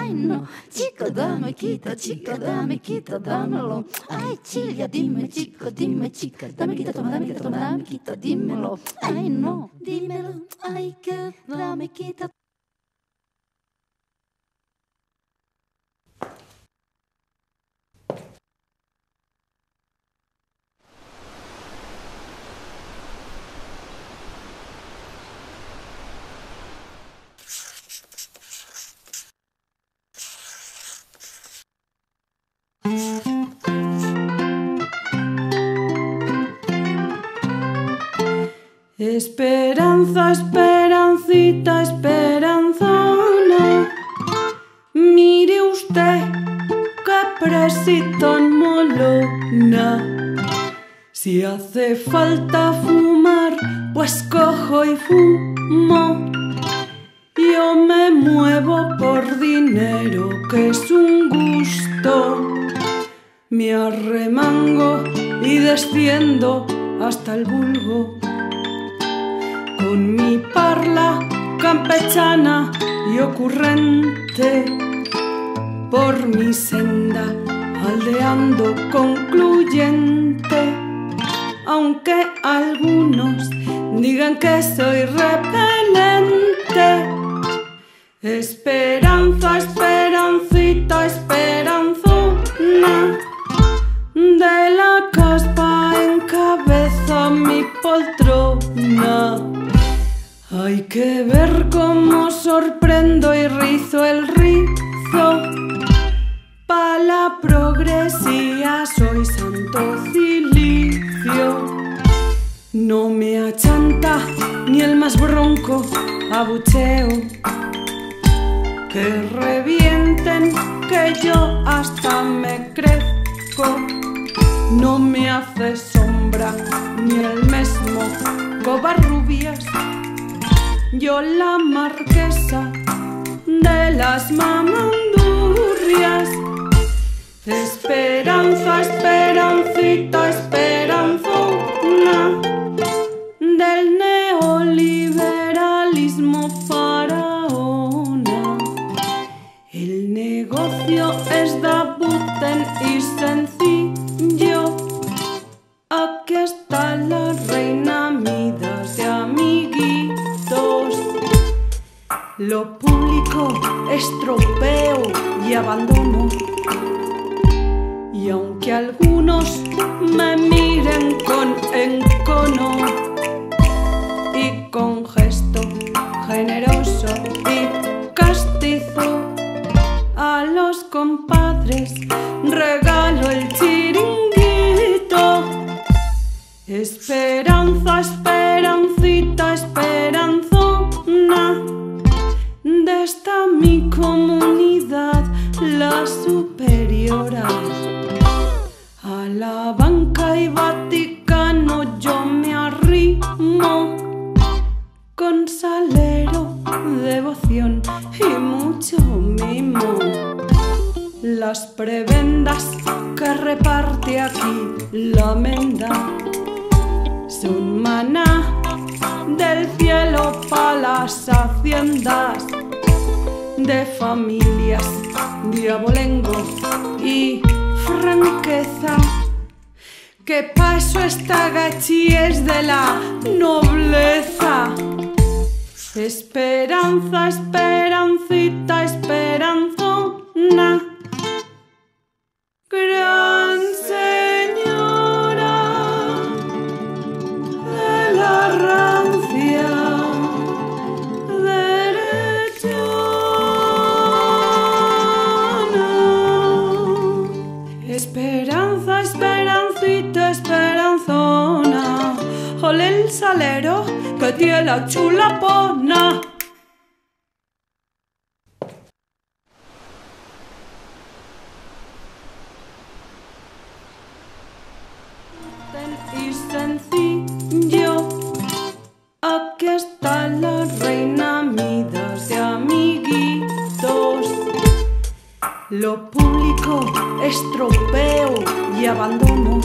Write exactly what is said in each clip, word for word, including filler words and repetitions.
ay no, chico dame quita, chica dame quita, dámelo, ay chica dime chico, dime chica, dame quita, toma, dame quita, toma, dame quita, dímelo, ay no, dímelo, ay que dame quita. Esperanza, esperancita, esperanzona, mire usted qué presita tan molona. Si hace falta fumar, pues cojo y fumo. Yo me muevo por dinero, que es un gusto. Me arremango y desciendo hasta el vulgo. Con mi parla campechana y ocurrente, por mi senda aldeando concluyente, aunque algunos digan que soy repelente. Esperanza, esperancita, esperanzona, de la caspa encabeza mi poltrona. Hay que ver cómo sorprendo y rizo el rizo. Pa' la progresía soy santo cilicio. No me achanta ni el más bronco abucheo. Que revienten, que yo hasta me crezco. No me hace sombra ni el mismo Covarrubias. Yo la marquesa de las mamandurrias. Esperanza, esperancita, esperanzona, del neoliberalismo faraona. El negocio es dabuten y sencillo. Aquí está la reina Midas de amiguitos. Lo público estropeo y abandono. Y aunque algunos me miren con encono y con gesto generoso y castizo, a los compadres regalo el chiringuito. Esperanza, esperancita, esperanzona, de esta mi comunidad la superiora. A la banca y Vaticano yo me arrimo, con salero, devoción y mucho mimo. Las prebendas que reparte aquí la menda son maná del cielo pa' las haciendas de familias de abolengo y franqueza. Que pa' eso esta gachi es de la nobleza. Esperanza, esperancita, esperanzona, gran señora de la rancia derechona. Esperanza, esperancita, esperanzona, ole el salero que tiene la chulapona. Y sencillo, aquí está la reina Midas de amiguitos. Lo público estropeo y abandono.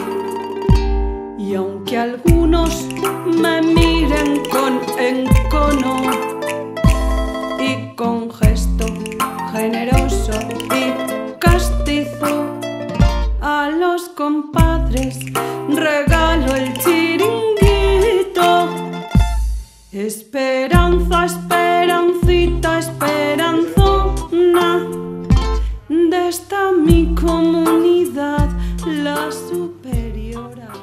Y aunque algunos me miren con encono y con gesto generoso Esperanza, esperancita, esperanzona de esta mi comunidad, la superiora.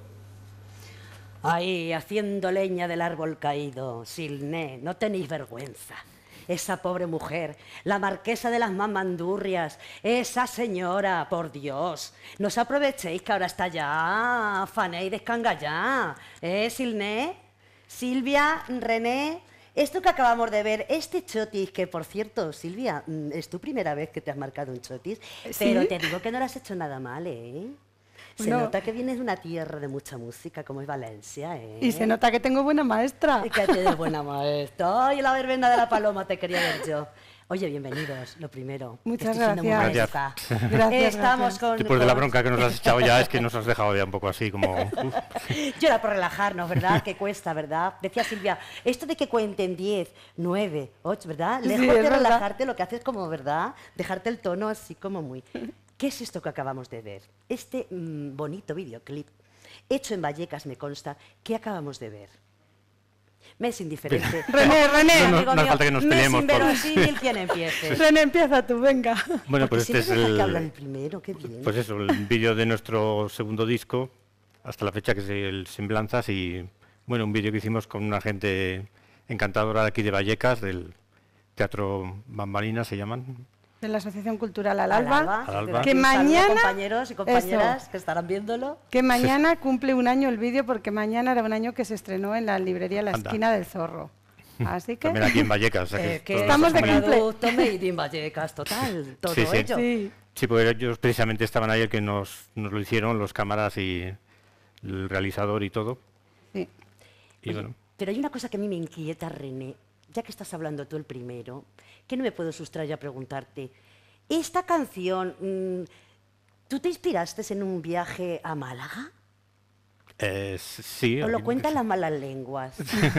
Ahí, haciendo leña del árbol caído, Silné, no tenéis vergüenza. Esa pobre mujer, la marquesa de las mamandurrias, esa señora, por Dios, no os aprovechéis que ahora está ya, fanéis descangallá, ¿eh, Silné? Silvia, René, esto que acabamos de ver, este chotis, que por cierto, Silvia, es tu primera vez que te has marcado un chotis, ¿Sí? pero te digo que no lo has hecho nada mal, ¿eh? Se No. nota que vienes de una tierra de mucha música, como es Valencia, ¿eh? Y se nota que tengo buena maestra. Y que tienes buena maestra. Ay, la verbena de la paloma te quería ver yo. Oye, bienvenidos, lo primero. Muchas Estoy siendo muy gracias. maestra. Gracias, Estamos gracias. con... Después de la con- bronca que nos has echado ya, es que nos has dejado ya un poco así como... uf. Yo era por relajarnos, ¿verdad? Que cuesta, ¿verdad? Decía Silvia, esto de que cuenten diez, nueve, ocho, ¿verdad? Sí, Lejos es de verdad. relajarte, lo que haces como, ¿verdad? Dejarte el tono así como muy... ¿Qué es esto que acabamos de ver? Este mm, bonito videoclip, hecho en Vallecas, me consta, ¿qué acabamos de ver? Me es indiferente. René, René. No, no, Amigo no hace mío, falta que nos me es peleemos por- inverosímil quien empiece. René, empieza tú, venga. Bueno, Porque pues este es siempre dejas que hablar el el... primero, qué bien. Pues eso, el vídeo de nuestro segundo disco, hasta la fecha, que es el Semblanzas, y bueno, un vídeo que hicimos con una gente encantadora de aquí de Vallecas, del Teatro Bambalinas se llaman. De la Asociación Cultural Al Al Alba. Al Alba. desde aquí Que un saludo, mañana- compañeros y compañeras Eso. que estarán viéndolo. Que mañana cumple un año el vídeo porque mañana era un año que se estrenó en la librería La Anda. Esquina del Zorro. Así que... También aquí en Vallecas. O sea que Eh, que todos estamos de somos allí. cumple. producto made in Vallecas, total, todo Sí, sí. ello. Sí. Sí, porque ellos precisamente estaban ayer que nos, nos lo hicieron, los cámaras y el realizador y todo. Sí. Y bueno, Pero hay una cosa que a mí me inquieta, René, ya que estás hablando tú el primero, que no me puedo sustraer a preguntarte. Esta canción, mm, ¿tú te inspiraste en un viaje a Málaga? eh, sí. ¿O lo aquí- cuentan las malas lenguas?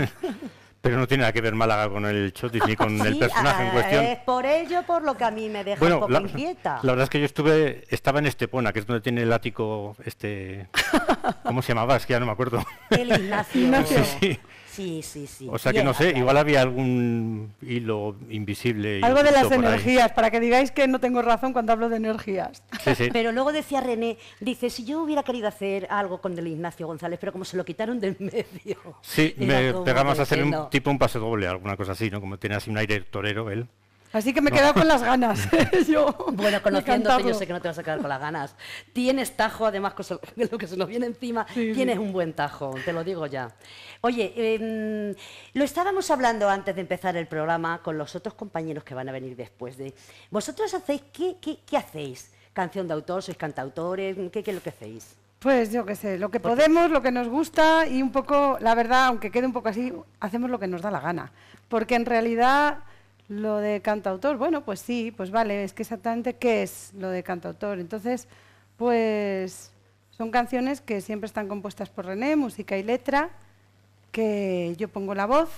Pero no tiene nada que ver Málaga con el chotis ni con el Sí, personaje en ah, cuestión. Es por ello por lo que a mí me deja un Bueno, poco la, inquieta. la verdad es que yo estuve, estaba en Estepona, que es donde tiene el ático, este, ¿cómo se llamaba? Es que ya no me acuerdo. El Ignacio. Ignacio. Sí. Sí, sí, sí. O sea que Bien, no sé, ya, igual ya. había algún hilo invisible. y Algo de las oculto por ahí. energías, para que digáis que no tengo razón cuando hablo de energías. Sí, sí. Pero luego decía René, dice, si yo hubiera querido hacer algo con el Ignacio González, pero como se lo quitaron del medio. Sí, era me como pegamos de a hacer que un no. tipo un pase doble, alguna cosa así, ¿no? Como tiene así un aire torero él. Así que me he quedado con las ganas. Yo, Bueno, de conociéndote, yo cantarlo. sé que no te vas a quedar con las ganas. Tienes tajo, además, con so- lo que se nos viene encima, Sí, tienes sí. un buen tajo, te lo digo ya. Oye, em, lo estábamos hablando antes de empezar el programa con los otros compañeros que van a venir después de... ¿Vosotros hacéis, qué, qué, qué hacéis? ¿Canción de autor? ¿Sois cantautores? ¿Qué, qué es lo que hacéis? Pues yo qué sé, lo que podemos, lo que nos gusta y un poco, la verdad, aunque quede un poco así, hacemos lo que nos da la gana. Porque en realidad lo de cantautor, bueno, pues sí, pues vale, es que exactamente qué es lo de cantautor. Entonces, pues son canciones que siempre están compuestas por René, música y letra, que yo pongo la voz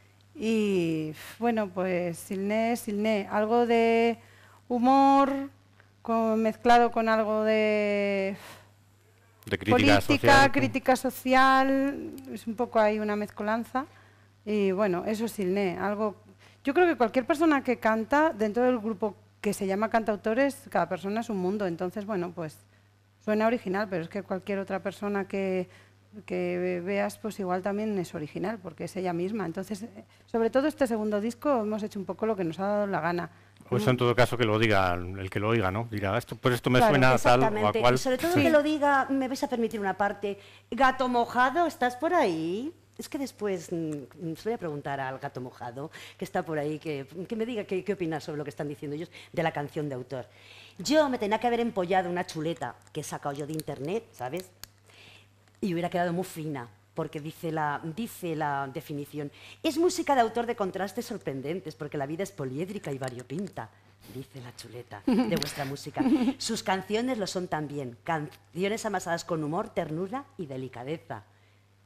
y bueno, pues Silné, Silné, algo de humor con- mezclado con algo de De crítica política, social. crítica social, es un poco ahí una mezcolanza. Y bueno, eso es Silné, algo... Yo creo que cualquier persona que canta, dentro del grupo que se llama cantautores, cada persona es un mundo. Entonces, bueno, pues suena original, pero es que cualquier otra persona que, que veas, pues igual también es original, porque es ella misma. Entonces, eh, sobre todo este segundo disco, hemos hecho un poco lo que nos ha dado la gana. O eso en todo caso que lo diga el que lo oiga, ¿no? Dirá, esto, pues esto me Claro, suena a tal o a Exactamente. cual. Y sobre todo Sí. que lo diga, me vais a permitir una parte. Gato mojado, ¿estás por ahí? Es que después mm, os voy a preguntar al gato mojado, que está por ahí, que, que me diga qué, qué opina sobre lo que están diciendo ellos de la canción de autor. Yo me tenía que haber empollado una chuleta que he sacado yo de internet, ¿sabes? Y hubiera quedado muy fina, porque dice la, dice la definición. Es música de autor de contrastes sorprendentes, porque la vida es poliédrica y variopinta, dice la chuleta de vuestra música. Sus canciones lo son también, canciones amasadas con humor, ternura y delicadeza.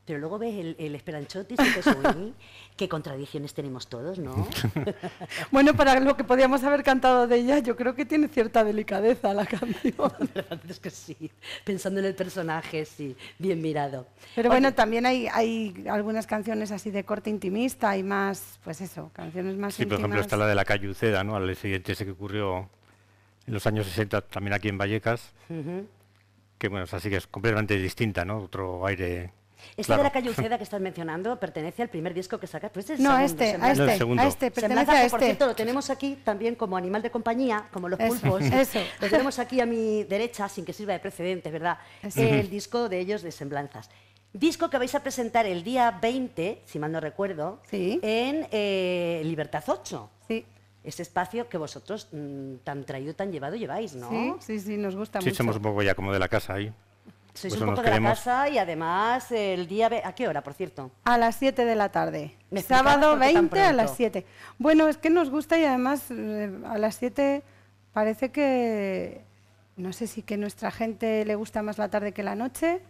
pero luego ves el, el Esperanchotis y te sueñi, qué contradicciones tenemos todos, ¿no? Bueno, para lo que podíamos haber cantado de ella, yo creo que tiene cierta delicadeza la canción. La verdad es que sí, pensando en el personaje, sí, bien mirado. Pero Oye, bueno, también hay, hay algunas canciones así de corte intimista y más, pues eso, canciones más Sí, por íntimas. ejemplo está la de la calle Uceda, ¿no? Al siguiente ese que ocurrió en los años sesenta, también aquí en Vallecas, ujú. que bueno, es así que es completamente distinta, ¿no? Otro aire. Esta claro. de la calle Uceda que estás mencionando pertenece al primer disco que sacas. Pues es el No, a segundo, este, a Semblanzas. No, el este, segundo. a este, pertenece Semblanzas, a que, por este. cierto, lo tenemos aquí también como animal de compañía, como los Eso, pulpos. eso. Lo tenemos aquí a mi derecha, sin que sirva de precedentes, ¿verdad? Eso. El disco de ellos de Semblanzas. Disco que vais a presentar el día veinte, si mal no recuerdo, Sí. en eh, Libertad ocho. Sí, Ese espacio que vosotros mm, tan traído, tan llevado lleváis, ¿no? sí, sí, sí, nos gusta Sí, mucho. somos un poco ya como de la casa ahí. Sois Pues un nos poco de la queremos. casa y además el día... ve- ¿A qué hora, por cierto? A las siete de la tarde. ¿Me explicabas Sábado por qué tan veinte a las pronto? siete. Bueno, es que nos gusta y además eh, a las siete parece que, no sé si que nuestra gente le gusta más la tarde que la noche,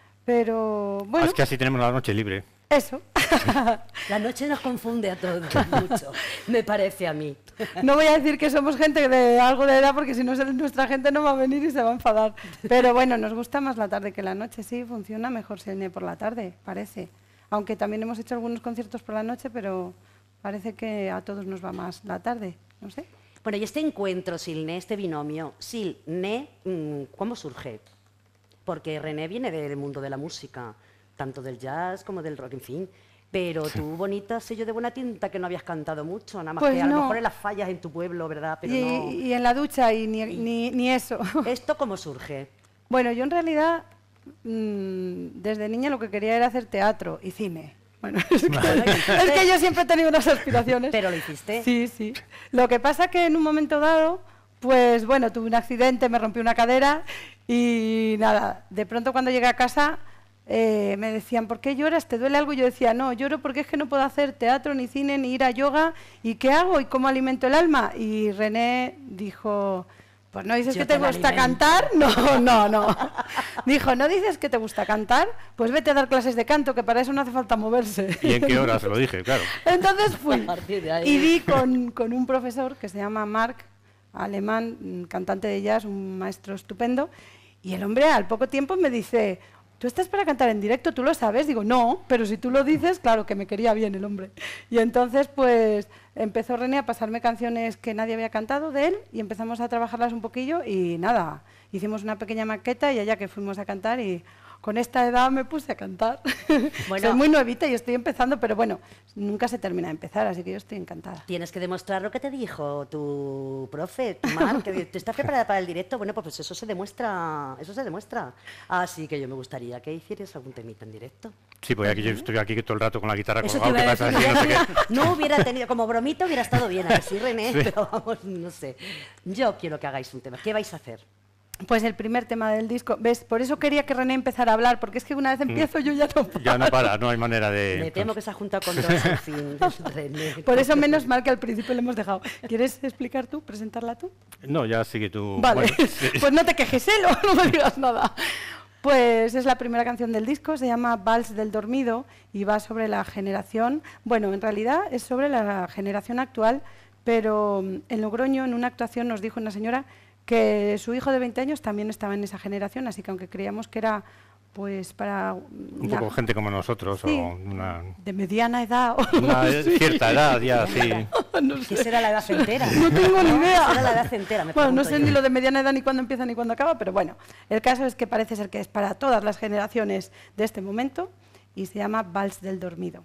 pero bueno, Ah, es que así tenemos la noche libre. eso. La noche nos confunde a todos mucho, me parece a mí. No voy a decir que somos gente de algo de edad porque si no se- nuestra gente no va a venir y se va a enfadar. Pero bueno, nos gusta más la tarde que la noche, sí, funciona mejor Silne por la tarde, parece. Aunque también hemos hecho algunos conciertos por la noche, pero parece que a todos nos va más la tarde, no sé. Bueno, y este encuentro, Silne, este binomio, Sil-Ne, mm, ¿cómo surge? Porque René viene del mundo de la música, tanto del jazz como del rock, en fin. Pero tú, bonita, sello de buena tinta, que no habías cantado mucho, nada más Pues que a lo no. mejor en las fallas en tu pueblo, ¿verdad? Pero Y, no. y en la ducha y ni, ni, ni eso. ¿Esto cómo surge? Bueno, yo en realidad mm, desde niña lo que quería era hacer teatro y cine. Bueno, es que, es que yo siempre he tenido unas aspiraciones. Pero lo hiciste. Sí, sí. Lo que pasa que en un momento dado, pues bueno, tuve un accidente, me rompí una cadera y nada, de pronto cuando llegué a casa eh, me decían, ¿por qué lloras? ¿Te duele algo? Y yo decía, no, lloro porque es que no puedo hacer teatro, ni cine, ni ir a yoga. ¿Y qué hago? ¿Y cómo alimento el alma? Y René dijo, pues no dices Yo que te te la gusta alimento. cantar. No, no, no. Dijo, ¿no dices que te gusta cantar? Pues vete a dar clases de canto, que para eso no hace falta moverse. ¿Y en qué hora se lo dije? Claro. Entonces fui A partir de ahí. y di con, con un profesor que se llama Marc, alemán, mm, cantante de jazz, un maestro estupendo, y el hombre al poco tiempo me dice, ¿tú estás para cantar en directo? ¿Tú lo sabes? Digo, no, pero si tú lo dices, claro que me quería bien el hombre. Y entonces pues empezó René a pasarme canciones que nadie había cantado de él y empezamos a trabajarlas un poquillo y nada, hicimos una pequeña maqueta y allá que fuimos a cantar y con esta edad me puse a cantar. Bueno. Soy muy nuevita y estoy empezando, pero bueno, nunca se termina de empezar, así que yo estoy encantada. Tienes que demostrar lo que te dijo tu profe, tu Mar, que te estás preparada para el directo. Bueno, pues eso se demuestra, eso se demuestra. Así que yo me gustaría que hicieras algún temita en directo. Sí, porque aquí yo estoy aquí todo el rato con la guitarra Eso te colgado. iba ¿Qué a pasa? decir, Así, no sé no, qué. no hubiera tenido, como bromita hubiera estado bien, a ver si René, Sí. pero vamos, no sé. Yo quiero que hagáis un tema. ¿Qué vais a hacer? Pues el primer tema del disco, ¿ves? Por eso quería que René empezara a hablar, porque es que una vez empiezo yo ya no paro. Ya no para, no hay manera de... Me temo que se ha juntado con dos, en fin, René. Por eso menos mal que al principio le hemos dejado. ¿Quieres explicar tú, presentarla tú? No, ya sigue tú. Vale, Bueno, sí. pues no te quejes, ¿eh? No, no me digas nada. Pues es la primera canción del disco, se llama Vals del Dormido y va sobre la generación, bueno, en realidad es sobre la generación actual, pero mm, en Logroño, en una actuación, nos dijo una señora que su hijo de veinte años también estaba en esa generación, así que aunque creíamos que era pues para Un una- poco gente como nosotros, Sí. o una, de mediana edad o una algo así. cierta edad ya, sí. No ¿Qué sé. será la edad centera? No tengo ni idea. Será la edad centera, me Bueno, no pregunto sé yo. ni lo de mediana edad ni cuándo empieza ni cuándo acaba, pero bueno, el caso es que parece ser que es para todas las generaciones de este momento y se llama Vals del Dormido.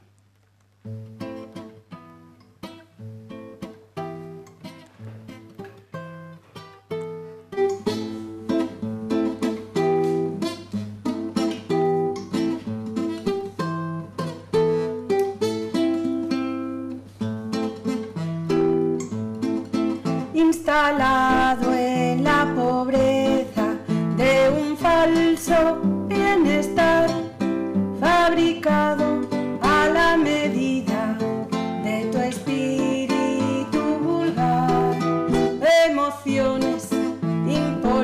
Instalado en la pobreza de un falso bienestar, fabricado a la medida de tu espíritu vulgar, emociones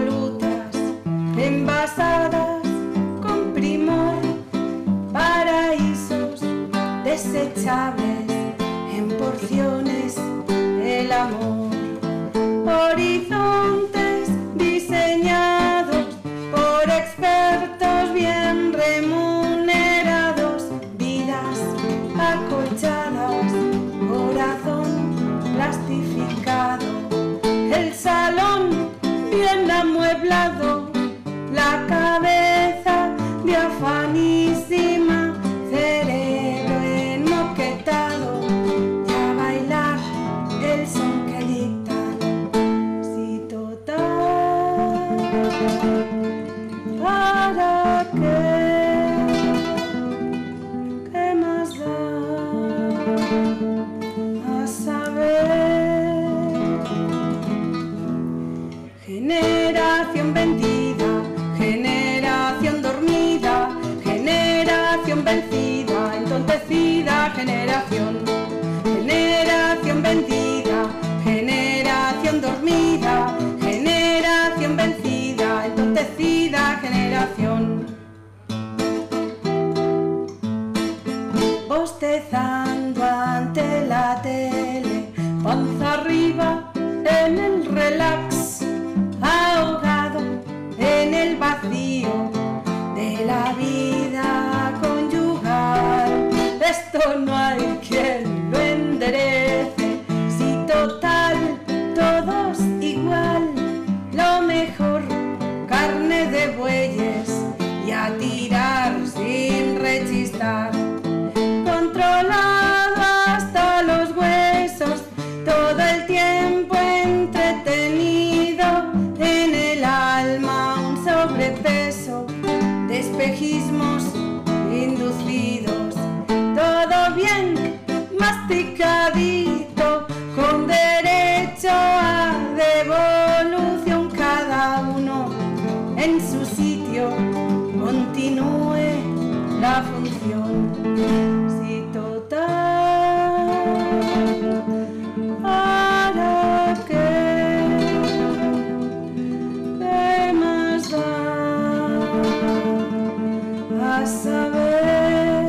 impolutas, envasadas con primor para ilusiones, el amor, horizontes diseñados por expertos bien remunerados, vidas acolchadas, corazón plastificado, el salón bien amueblado, la cabeza diafanísima, cerebro enmoquetado, y a bailar el son que dictan. Si total, ¿para qué? ¿Qué más da? A saber. Generación vendida, generación dormida, generación vencida, entontecida, generación. Generación vendida, generación dormida, generación vencida, entontecida, generación. Bostezando ante la tele, panza arriba en el relax, ahogado en el vacío de la vida conyugal. Esto no hay quien lo enderece, si total todos igual. Lo mejor, carne de bueyes y a tirar sin rechistar. Controlado hasta los huesos, todo el tiempo entretenido, en el alma un sobrepeso de espejismos inducidos, todo bien masticadito, con derecho a devolución, cada uno en su sitio, continúe la función. Si total, ¿para qué? ¿Qué más da? A saber.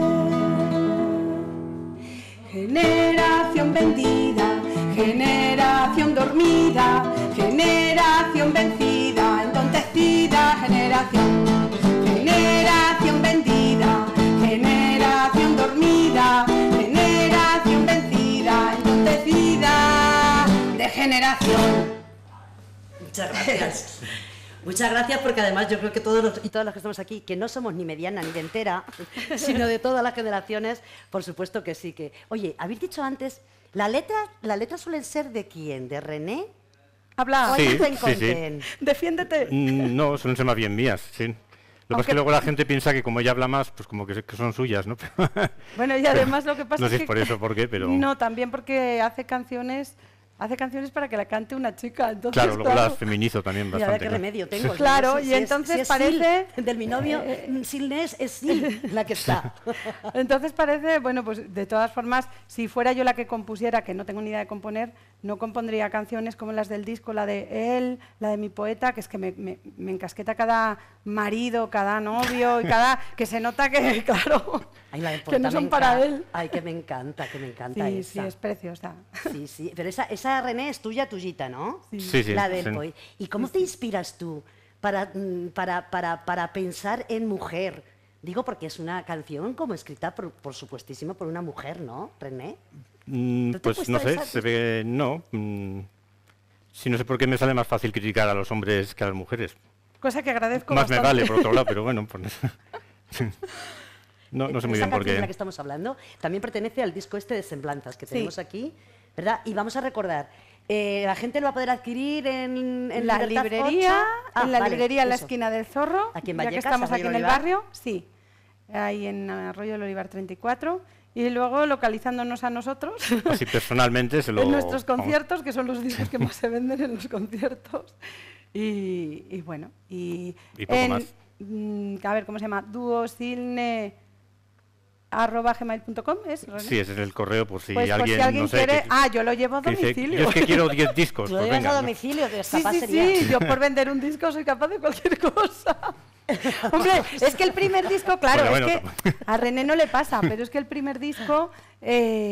Generación vendida, generación dormida, generación vencida, entontecida, generación. Generación vendida, generación dormida, generación vencida, entontecida, de generación. Muchas gracias. Muchas gracias, porque además yo creo que todos los, y todas las que estamos aquí, que no somos ni mediana ni de entera, sino de todas las generaciones, por supuesto que sí que... Oye, habéis dicho antes, ¿la letra, la letra suele ser de quién? ¿De René? Habla. Sí, ¿O de sí, sí. Defiéndete. Mm, No, suelen ser más bien mías, sí. Lo que pasa es que luego la gente piensa que como ella habla más, pues como que, que son suyas, ¿no? Bueno, y además lo que pasa no es sé que... si por eso o por qué, pero... No, también porque hace canciones... Hace canciones para que la cante una chica, entonces, Claro, luego claro. las feminizo también Y a ver bastante. qué claro. remedio tengo. Claro, Si y es- entonces si es parece- Sil, del binomio, mm, Silnes es Sil la que está. Entonces parece, bueno, pues de todas formas, si fuera yo la que compusiera, que no tengo ni idea de componer, no compondría canciones como las del disco, la de él, la de mi poeta, que es que me, me, me encasqueta cada marido, cada novio, y cada que se nota que, claro, Ay, la del que poeta no me son para encanta. él. Ay, que me encanta, que me encanta Sí, esa. sí, es preciosa. Sí, sí. Pero esa, esa René es tuya, tuyita, ¿no? Sí, sí. La del sí. poe- ¿Y cómo te inspiras tú para, mm, para, para, para pensar en mujer? Digo, porque es una canción como escrita, por, por supuestísimo, por una mujer, ¿no, René? Mm, ¿No te pues cuesta no sé, esa- se ve... No. mm, sí, no sé por qué me sale más fácil criticar a los hombres que a las mujeres. Cosa que agradezco Más me bastante. vale, por otro lado, pero bueno. Pues, no, no sé muy Esa bien por canción de la que qué. estamos hablando también pertenece al disco este de Semblanzas que Sí. tenemos aquí, ¿verdad? Y vamos a recordar, eh, la gente lo va a poder adquirir en, en En la Libertad librería, ocho. Ah, en la vale, librería en la eso. esquina del Zorro, Aquí en ya que Vallecas, estamos Arroyo aquí en del el Olivar. barrio, sí, ahí en Arroyo del Olivar treinta y cuatro, y luego localizándonos a nosotros Así personalmente se lo... en nuestros vamos, conciertos, que son los discos que más se venden en los conciertos, y, y bueno, y, Y poco en, más. mm, a ver, ¿cómo se llama? duosilne arroba gmail punto com, ¿es, René? Sí, ese es el correo, por si Pues por alguien, si alguien no sé, quiere... que- Ah, yo lo llevo a que dice, domicilio. yo es que quiero diez discos, Tú lo pues llevas venga. a ¿no? domicilio, que Sí, capaz sí, sería... sí, yo por vender un disco soy capaz de cualquier cosa. Hombre, es que el primer disco, claro, Bueno, es bueno, que a René no le pasa, pero es que el primer disco, eh,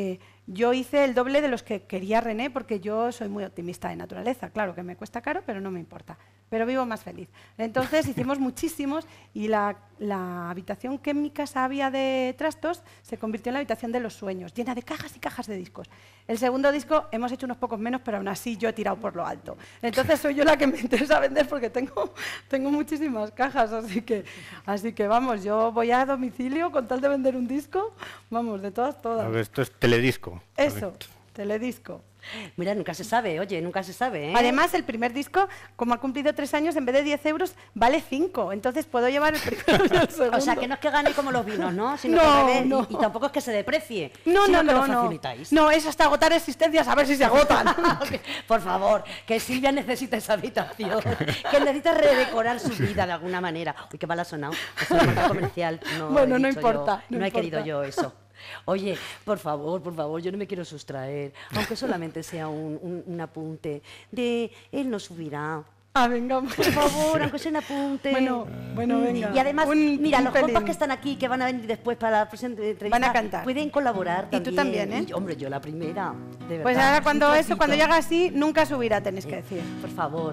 yo hice el doble de los que quería René, porque yo soy muy optimista de naturaleza. Claro que me cuesta caro, pero no me importa. Pero vivo más feliz. Entonces hicimos muchísimos y la, la habitación que en mi casa había de trastos se convirtió en la habitación de los sueños, llena de cajas y cajas de discos. El segundo disco hemos hecho unos pocos menos, pero aún así yo he tirado por lo alto. Entonces soy yo la que me interesa vender porque tengo, tengo muchísimas cajas, así que, así que vamos, yo voy a domicilio con tal de vender un disco, vamos, de todas, todas. A ver, esto es teledisco. Eso, teledisco. Mira, nunca se sabe, oye, nunca se sabe, ¿eh? Además, el primer disco, como ha cumplido tres años, en vez de diez euros, vale cinco. Entonces puedo llevar el primero y el segundo. O sea, que no es que gane como los vinos, ¿no? Sino No, que al revés, no. Y, y tampoco es que se deprecie. No, sino no, que no, lo no. facilitáis. No, es hasta agotar existencias, a ver si se agotan. Por favor, que Silvia necesita esa habitación, que necesita redecorar su vida de alguna manera. Uy, qué mal ha sonado. Es una marca comercial. No Bueno, he no dicho importa, yo, no no he importa. querido yo eso. Oye, por favor, por favor, yo no me quiero sustraer, aunque solamente sea un, un, un apunte de él no subirá. Ah, venga, Por favor, aunque sea un apunte. Bueno, bueno, venga. Y además, Un- mira, un los pelín. compas que están aquí, que van a venir después para la próxima entrevista, Van a cantar. pueden colaborar Y tú también. también, ¿eh? Y, hombre, yo la primera, de verdad. Pues ahora cuando un eso, trocito. cuando llega así, nunca subirá, tenéis que decir. Por favor.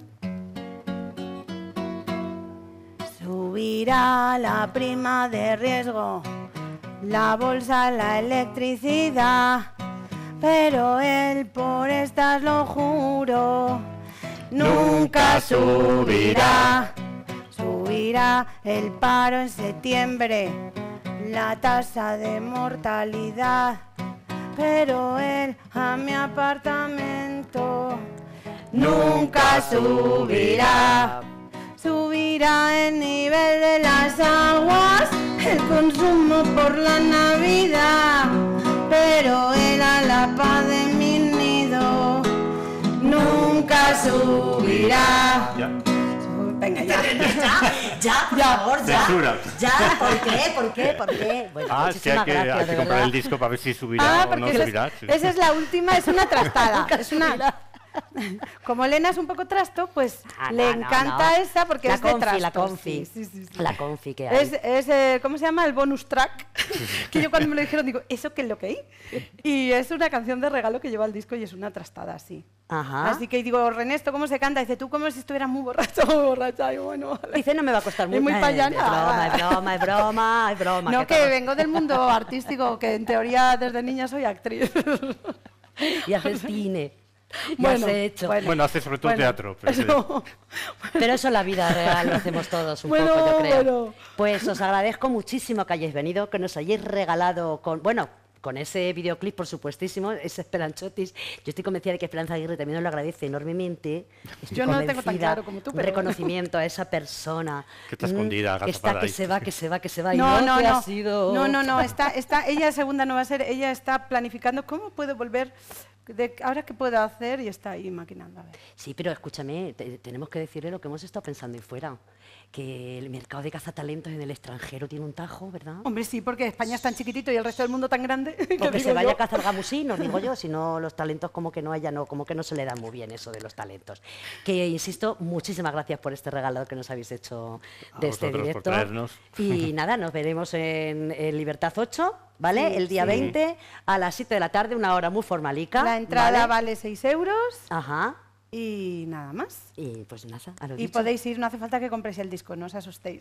Subirá la prima de riesgo, la bolsa, la electricidad, pero él por estas lo juro, nunca subirá. Subirá el paro en septiembre, la tasa de mortalidad, pero él a mi apartamento nunca subirá. Subirá el nivel de las aguas, el consumo por la Navidad, pero él a la paz de mi nido nunca subirá. Ya. Venga, ya. Ya, ya, por Ya. favor, ya. Censura. Ya, ¿por qué? ¿Por qué? ¿Por qué? Bueno, Ah, es que hay muchísimas que, gracias, hay de que comprar verdad. el disco para ver si subirá Ah, o no porque esa subirá. es, sí. esa es la última, es una trastada. es una... Como Elena es un poco trasto, pues Ah, le no, no, encanta no. esa porque La es de confi, trastos. la confi. Sí, sí, sí, sí. La confi que hay. Es, es eh, ¿cómo se llama? El bonus track. Que yo cuando me lo dijeron digo, ¿eso qué es lo que hay? Y es una canción de regalo que lleva el disco y es una trastada así. Ajá. Así que digo, René, ¿esto cómo se canta? Dice, tú como si estuvieras muy borracho muy borracha. Y bueno, vale. Dice, no me va a costar Es mucho. muy Eh, payana. Es broma, es broma, es broma, es broma. No, que todo- vengo del mundo artístico, que en teoría desde niña soy actriz. Y haces cine. Y Bueno, has hecho. bueno. Bueno, hace sobre todo Bueno, teatro. Pero sí. eso- Pero eso en la vida real lo hacemos todos un Bueno, poco, yo creo. bueno. Pues os agradezco muchísimo que hayáis venido, que nos hayáis regalado con, bueno, con ese videoclip, por supuestísimo, ese Esperanchotis. Yo estoy convencida de que Esperanza Aguirre también nos lo agradece enormemente. Estoy Yo no lo tengo tan convencida. claro como tú, Un pero- reconocimiento a esa persona. Que está mm, escondida, Que está, agazapada que ahí. se va, que se va, que se va. y No, no, que no. ha sido... No, no, no. Está, está, ella segunda no va a ser. Ella está planificando cómo puedo volver. De, ahora qué puedo hacer y está ahí maquinando. A ver. Sí, pero escúchame, te- tenemos que decirle lo que hemos estado pensando ahí fuera. Que el mercado de cazatalentos en el extranjero tiene un tajo, ¿verdad? Hombre, sí, porque España es tan chiquitito y el resto del mundo tan grande. que O que digo se vaya yo. a cazar gamusinos, digo yo, si no los talentos como que no haya, no, como que no se le da muy bien eso de los talentos. Que insisto, muchísimas gracias por este regalo que nos habéis hecho A de este vosotros por directo. traernos. Y nada, nos veremos en, en Libertad ocho, ¿vale? El día sí. veinte a las siete de la tarde, una hora muy formalica. La entrada ¿vale? vale seis euros Ajá. y nada más. Y pues nada, a lo Y dicho. podéis ir, no hace falta que compréis el disco, no os asustéis.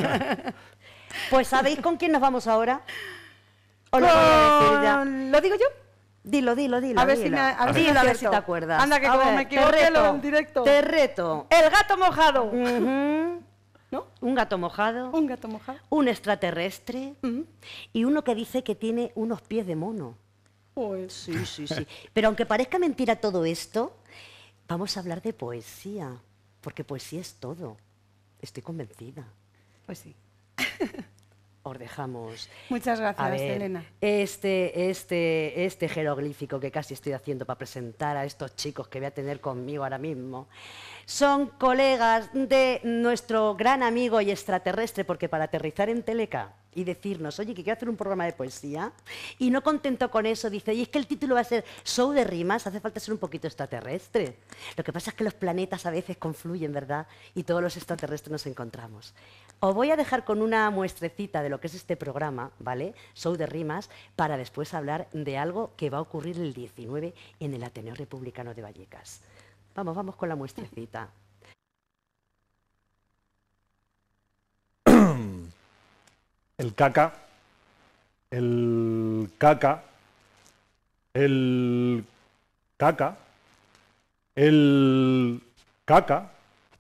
Pues ¿sabéis con quién nos vamos ahora? ¿O lo voy a decir ya? Con- ¿Lo digo yo? Dilo, dilo, dilo. A ver si dilo. me- a ver si Dilo, me a ver acierto. si te acuerdas. Anda, que A como ver, me te equivoque, reto, lo en directo. Te reto. El gato mojado. Ujú. ¿No? Un gato mojado, Un gato mojado. un extraterrestre Mm. y uno que dice que tiene unos pies de mono. Pues, Sí, sí, sí. Pero aunque parezca mentira todo esto, vamos a hablar de poesía, porque poesía es todo. Estoy convencida. pues sí. Os dejamos. Muchas gracias, A ver, Elena. Este, este, este jeroglífico que casi estoy haciendo para presentar a estos chicos que voy a tener conmigo ahora mismo, son colegas de nuestro gran amigo y extraterrestre, porque para aterrizar en Teleca y decirnos, oye, que quiero hacer un programa de poesía, y no contento con eso, dice, y es que el título va a ser Show de rimas, hace falta ser un poquito extraterrestre. Lo que pasa es que los planetas a veces confluyen, ¿verdad? Y todos los extraterrestres nos encontramos. Os voy a dejar con una muestrecita de lo que es este programa, ¿vale? Show de rimas, para después hablar de algo que va a ocurrir el diecinueve en el Ateneo Republicano de Vallecas. Vamos, vamos con la muestrecita. El caca, el caca, el caca, el caca,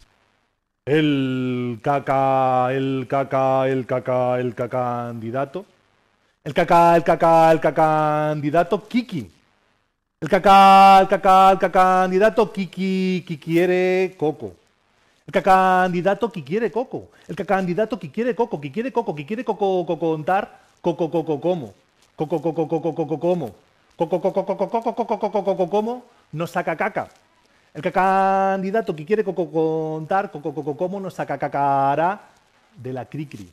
el caca, el caca, el caca, el caca candidato, el caca, el caca, el caca candidato Kiki, el caca, el caca, el caca candidato Kiki, que quiere coco. El cacandidato que quiere coco. El cacandidato que quiere coco, que quiere coco, que quiere coco, coco contar, coco, coco, como. Coco, coco, coco, coco, como. Coco, coco, coco, coco, coco, coco, coco, como. No saca caca. El cacandidato que quiere coco contar, coco, coco, como, no saca cacara de la cricri.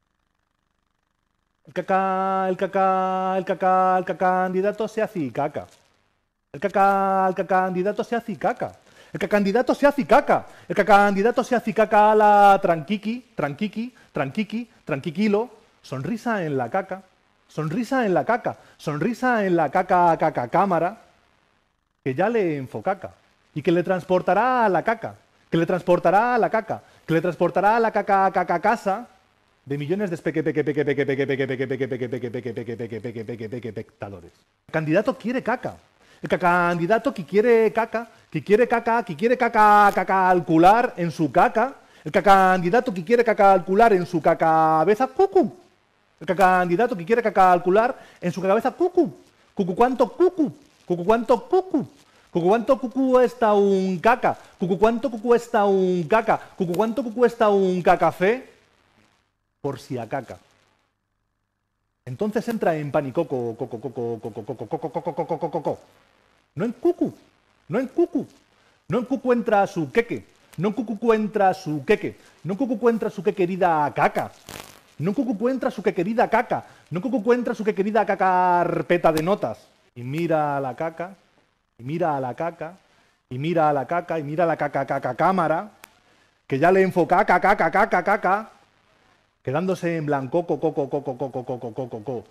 El caca, el caca, el caca, el cacandidato se hace caca. El caca, el cacandidato se hace caca. El cacandidato se hace caca. El cacandidato se hace caca a la tranquiqui, tranquiqui, tranquiqui, tranquiquilo. Sonrisa en la caca. Sonrisa en la caca. Sonrisa en la caca, caca cámara. Que ya le enfocaca. Y que le transportará a la caca. Que le transportará a la caca. Que le transportará a la caca, caca casa. De millones de peque, peque, peque, peque, peque, peque, peque, peque, peque, peque, peque, peque, peque, peque, peque, peque, espectadores. El candidato quiere caca. El candidato que quiere caca, que quiere caca, que quiere caca, caca calcular en su caca. El candidato que quiere caca calcular en su cabeza, cucu. El candidato que quiere caca calcular en su cabeza, cucu. Cucu cuánto cucu. Cucu cuánto cucu. Cucu cuánto cucu cuesta un caca. Cucu cuánto cucu cuesta un caca. Cucu cuánto cucu cuesta un cacafé. Por si a caca. Entonces entra en pánico, coco, coco, coco, coco, coco, coco, coco, coco, coco, coco. No en cucu, no en cucu, no en cucu entra su queque, no en cucu entra su queque, no en cucu entra su que querida caca, no en cucu entra su que querida caca, no en cucu entra su que querida caca carpeta de notas. Y mira a la caca, y mira a la caca, y mira a la caca, y mira a la caca, caca cámara, que ya le enfoca caca, caca, caca, caca, quedándose en blanco, coco, coco, coco, coco, coco, coco, coco.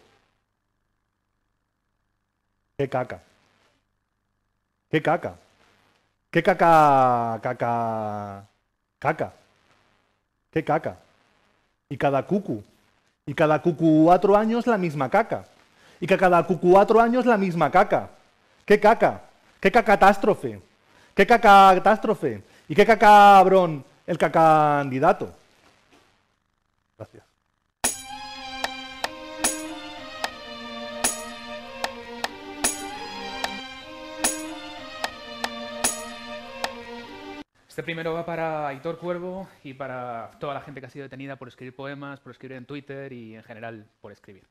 ¿Qué caca? ¿Qué caca? ¿Qué caca, caca, caca? ¿Qué caca? Y cada cucu. Y cada cucu cuatro años la misma caca. Y que cada cucu cuatro años la misma caca. ¿Qué caca? ¿Qué cacatástrofe? ¿Qué cacatástrofe? ¿Y qué cacabrón el cacandidato? Gracias. Este primero va para Aitor Cuervo y para toda la gente que ha sido detenida por escribir poemas, por escribir en Twitter y en general por escribir.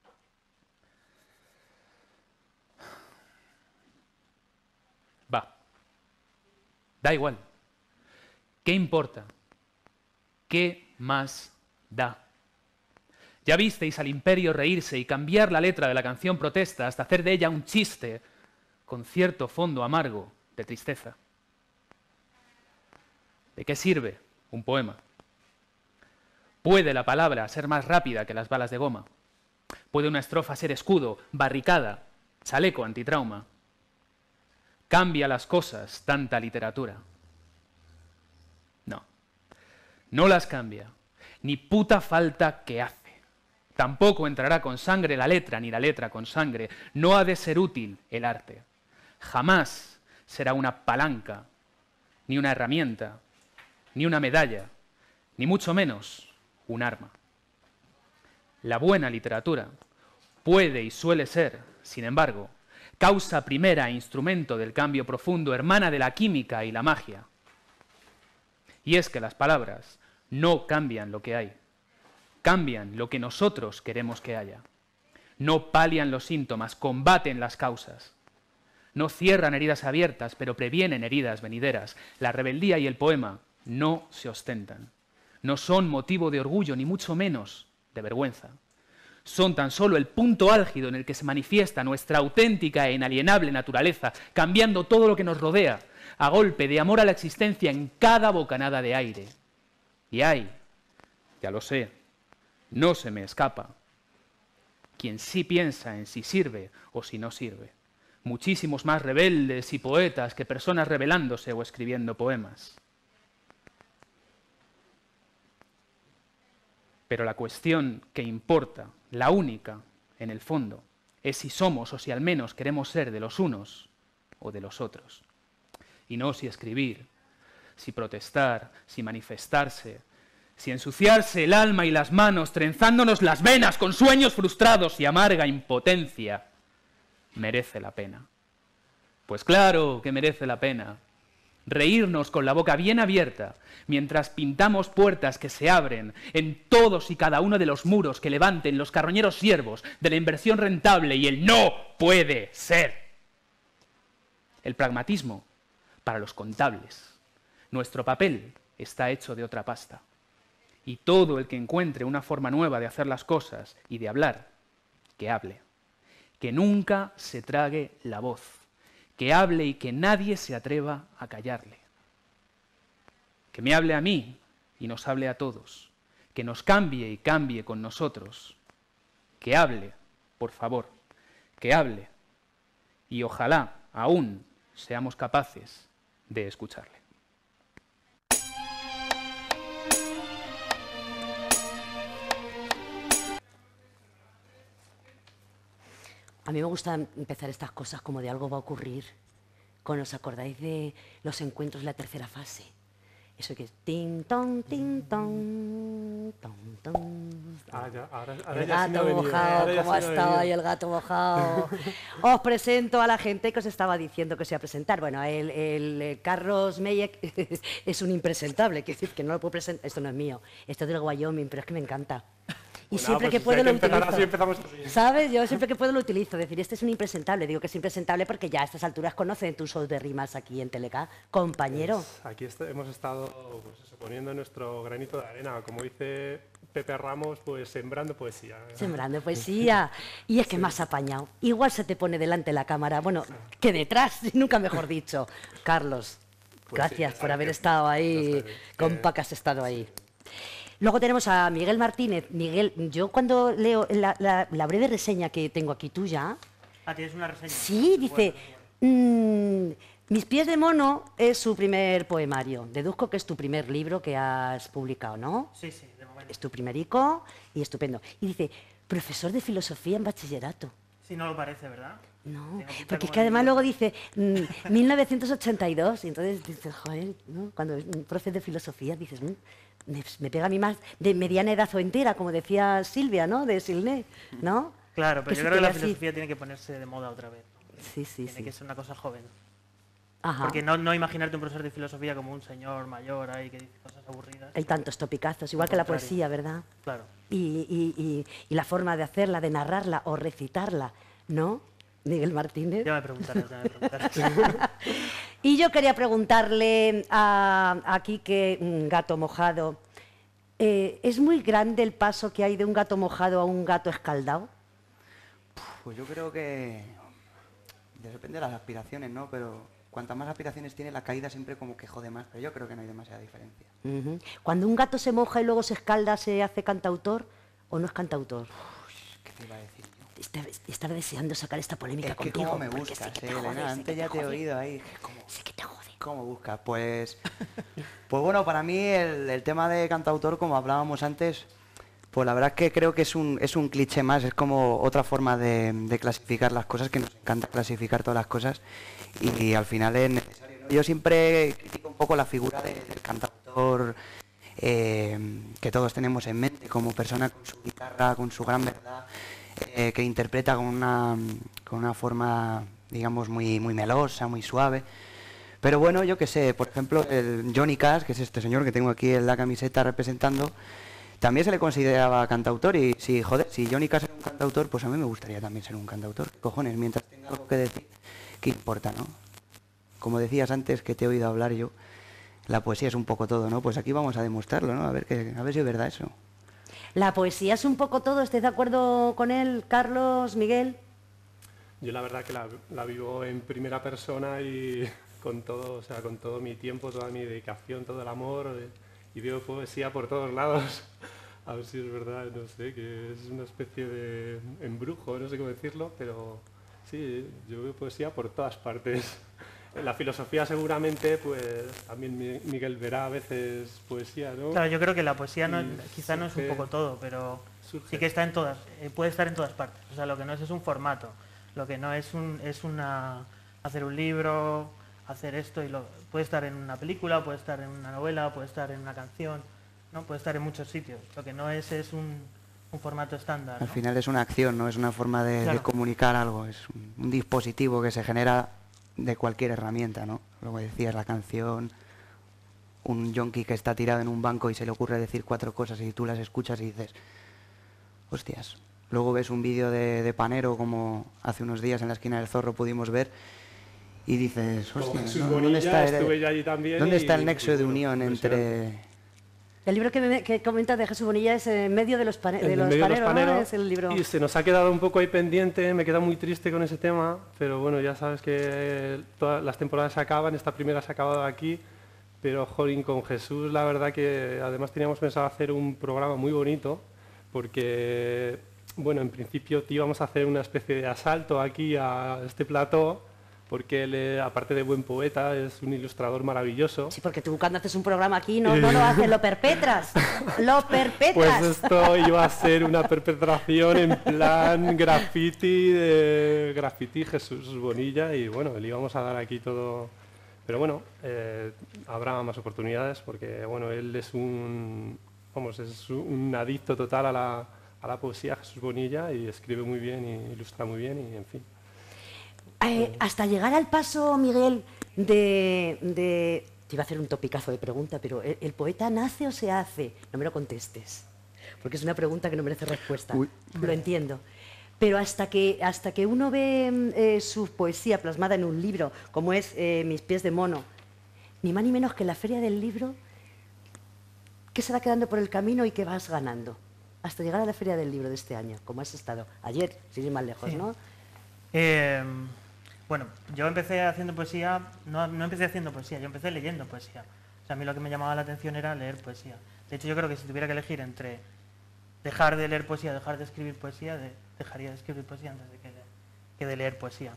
Va. Da igual. ¿Qué importa? ¿Qué más da? Ya visteis al imperio reírse y cambiar la letra de la canción protesta hasta hacer de ella un chiste con cierto fondo amargo de tristeza. ¿De qué sirve un poema? ¿Puede la palabra ser más rápida que las balas de goma? ¿Puede una estrofa ser escudo, barricada, chaleco antitrauma? ¿Cambia las cosas tanta literatura? No, no las cambia, ni puta falta que hace. Tampoco entrará con sangre la letra, ni la letra con sangre. No ha de ser útil el arte. Jamás será una palanca, ni una herramienta, ni una medalla, ni mucho menos un arma. La buena literatura puede y suele ser, sin embargo, causa primera e instrumento del cambio profundo, hermana de la química y la magia. Y es que las palabras no cambian lo que hay, cambian lo que nosotros queremos que haya. No palian los síntomas, combaten las causas. No cierran heridas abiertas, pero previenen heridas venideras. La rebeldía y el poema no se ostentan. No son motivo de orgullo, ni mucho menos de vergüenza. Son tan solo el punto álgido en el que se manifiesta nuestra auténtica e inalienable naturaleza, cambiando todo lo que nos rodea, a golpe de amor a la existencia en cada bocanada de aire. Y hay Ya lo sé, no se me escapa. Quien sí piensa en si sirve o si no sirve. Muchísimos más rebeldes y poetas que personas rebelándose o escribiendo poemas. Pero la cuestión que importa, la única, en el fondo, es si somos o si al menos queremos ser de los unos o de los otros. Y no si escribir, si protestar, si manifestarse, si ensuciarse el alma y las manos, trenzándonos las venas con sueños frustrados y amarga impotencia, merece la pena. Pues claro que merece la pena. Reírnos con la boca bien abierta mientras pintamos puertas que se abren en todos y cada uno de los muros que levanten los carroñeros siervos de la inversión rentable y el no puede ser. El pragmatismo para los contables. Nuestro papel está hecho de otra pasta. Y todo el que encuentre una forma nueva de hacer las cosas y de hablar, que hable. Que nunca se trague la voz. Que hable y que nadie se atreva a callarle. Que me hable a mí y nos hable a todos. Que nos cambie y cambie con nosotros. Que hable, por favor, que hable. Y ojalá aún seamos capaces de escucharle. A mí me gusta empezar estas cosas como de algo va a ocurrir. Cuando os acordáis de los encuentros de la tercera fase. Eso que es ting, tong, ting, tong, tong, tong. Ah, ya, ahora, ahora El ya sí me ha gato venido, mojado, ahora ya ¿cómo ha sí me ha estado venido. ahí el gato mojado? Os presento a la gente que os estaba diciendo que se iba a presentar. Bueno, el, el, eh, Carlos Meyek es un impresentable, quiero decir que no lo puedo presentar. Esto no es mío, esto es del Wyoming, pero es que me encanta. Y Bueno, siempre pues que si puedo hay lo que empezar utilizo. así, empezamos así. ¿Sabes? Yo siempre que puedo lo utilizo. Decir, este es un impresentable. Digo que es impresentable porque ya a estas alturas conocen tus shows de rimas aquí en Teleca, compañero. Pues aquí est- hemos estado pues eso, poniendo nuestro granito de arena. Como dice Pepe Ramos, pues sembrando poesía. Sembrando poesía. Y es que más apañado. Igual se te pone delante la cámara. Bueno, que detrás, nunca mejor dicho. Carlos, Pues gracias sí, por ya haber que- estado ya ahí. está bien. Compa, que has estado ahí. Luego tenemos a Miguel Martínez. Miguel, yo cuando leo la, la- la breve reseña que tengo aquí tuya, Ah, tienes una reseña. sí, dice, mm, Mis pies de mono es su primer poemario. Deduzco que es tu primer libro que has publicado, ¿no? Sí, sí, de momento. Es tu primerico y estupendo. Y dice, profesor de filosofía en bachillerato. Sí, no lo parece, ¿verdad? No, Tengo pinta porque es como que de además niño. luego dice mm, mil novecientos ochenta y dos, y entonces dices, joder, ¿no? Cuando es un profe de filosofía dices, mm, me, me pega a mí más de mediana edad o entera, como decía Silvia, ¿no? De Silné, ¿no? Claro, pero Que yo se creo que la quede así. filosofía tiene que ponerse de moda otra vez. Sí, sí, Tiene sí. que ser una cosa joven. Ajá. Porque no, no imaginarte un profesor de filosofía como un señor mayor ahí que dice cosas aburridas. Hay tantos topicazos, igual Al que la contrario. poesía, ¿verdad? Claro. Y, y- y- y la forma de hacerla, de narrarla o recitarla, ¿no? Miguel Martínez. Ya me preguntarás, ya me preguntarás. Y yo quería preguntarle a, a Quique, mm, Gato Mojado, eh, ¿es muy grande el paso que hay de un gato mojado a un gato escaldado? Pues yo creo que ya depende de las aspiraciones, ¿no? Pero cuantas más aspiraciones tiene, la caída siempre como que jode más. Pero yo creo que no hay demasiada diferencia. Ujú. Cuando un gato se moja y luego se escalda, ¿se hace cantautor o no es cantautor? ¿Qué te iba a decir yo? Estaba, estaba deseando sacar esta polémica Es que contigo. cómo me porque sé buscas, que eh, te jode, Elena. sé Antes que ya te he jode. oído ahí. ¿Cómo, Sé que te jode. cómo buscas? Pues, pues bueno, para mí el, el tema de cantautor, como hablábamos antes, pues la verdad es que creo que es un, es un cliché más. Es como otra forma de, de clasificar las cosas, que nos encanta clasificar todas las cosas. Y, y al final es necesario, ¿no? Yo siempre critico un poco la figura de- del cantautor eh, que todos tenemos en mente, como persona con su guitarra, con su gran verdad, eh, que interpreta con una, con una forma, digamos, muy, muy melosa, muy suave. Pero bueno, yo qué sé, por ejemplo, el Johnny Cash, que es este señor que tengo aquí en la camiseta representando, también se le consideraba cantautor. Y si, joder, si Johnny Cash era un cantautor, pues a mí me gustaría también ser un cantautor. ¿Qué cojones? Mientras tenga algo que decir, ¿qué importa, no? Como decías antes, que te he oído hablar yo, la poesía es un poco todo, ¿no? Pues aquí vamos a demostrarlo, ¿no? A ver, que, a ver si es verdad eso. La poesía es un poco todo. ¿Estáis de acuerdo con él, Carlos, Miguel? Yo la verdad que la, la vivo en primera persona y con todo, o sea, con todo mi tiempo, toda mi dedicación, todo el amor, eh, y veo poesía por todos lados. A ver si es verdad, no sé, que es una especie de embrujo, no sé cómo decirlo, pero sí, yo veo poesía por todas partes. En la filosofía seguramente, pues también Mi- Miguel verá a veces poesía, ¿no? Claro, yo creo que la poesía no, Y quizá no es un surge- poco todo, pero surge. sí que está en todas, eh, puede estar en todas partes. O sea, lo que no es es un formato, lo que no es un, es una hacer un libro, hacer esto y lo puede estar en una película, puede estar en una novela, puede estar en una canción, ¿no? Puede estar en muchos sitios. Lo que no es es un, un formato estándar, Al ¿no? final es una acción, no es una forma de, de Claro. comunicar algo, es un, un dispositivo que se genera de cualquier herramienta, ¿no? Lo que decías, la canción, un yonki que está tirado en un banco y se le ocurre decir cuatro cosas y tú las escuchas y dices, hostias. Luego ves un vídeo de, de Panero, como hace unos días en la esquina del Zorro pudimos ver, y dices, Como hostia, Jesús ¿no? Bonilla, ¿dónde está, el- estuve yo allí también ¿dónde y- está el y nexo de bueno, unión impresionante. entre... El libro que, me, que comentas de Jesús Bonilla es En medio de los, pane- El de del los medio de los paneros, ¿no? paneros, Es el libro. y se nos ha quedado un poco ahí pendiente, me queda muy triste con ese tema, pero bueno, ya sabes que todas las temporadas se acaban, esta primera se ha acabado aquí, pero jolín, con Jesús la verdad que además teníamos pensado hacer un programa muy bonito, porque bueno, en principio te íbamos a hacer una especie de asalto aquí a este plató, porque él, eh, aparte de buen poeta, es un ilustrador maravilloso. Sí, porque tú cuando haces un programa aquí no, no lo haces, lo perpetras. Lo perpetras. Pues esto iba a ser una perpetración en plan graffiti, de graffiti Jesús Bonilla, y bueno, le íbamos a dar aquí todo. Pero bueno, eh, habrá más oportunidades porque bueno, él es un, vamos, es un adicto total a la, a la poesía, Jesús Bonilla, y escribe muy bien y ilustra muy bien y en fin. Eh, hasta llegar al paso, Miguel, de, de... Te iba a hacer un topicazo de pregunta, pero ¿el, el poeta nace o se hace? No me lo contestes, porque es una pregunta que no merece respuesta. Uy. Lo entiendo. Pero hasta que, hasta que uno ve eh, su poesía plasmada en un libro, como es eh, Mis pies de mono, ni más ni menos que la feria del libro, ¿qué se va quedando por el camino y qué vas ganando? Hasta llegar a la feria del libro de este año, como has estado ayer, sin ir más lejos, Sí. ¿no? Eh, bueno, yo empecé haciendo poesía, no, no empecé haciendo poesía, yo empecé leyendo poesía. O sea, a mí lo que me llamaba la atención era leer poesía. De hecho, yo creo que si tuviera que elegir entre dejar de leer poesía, dejar de escribir poesía, de- dejaría de escribir poesía antes de que de, que de leer poesía.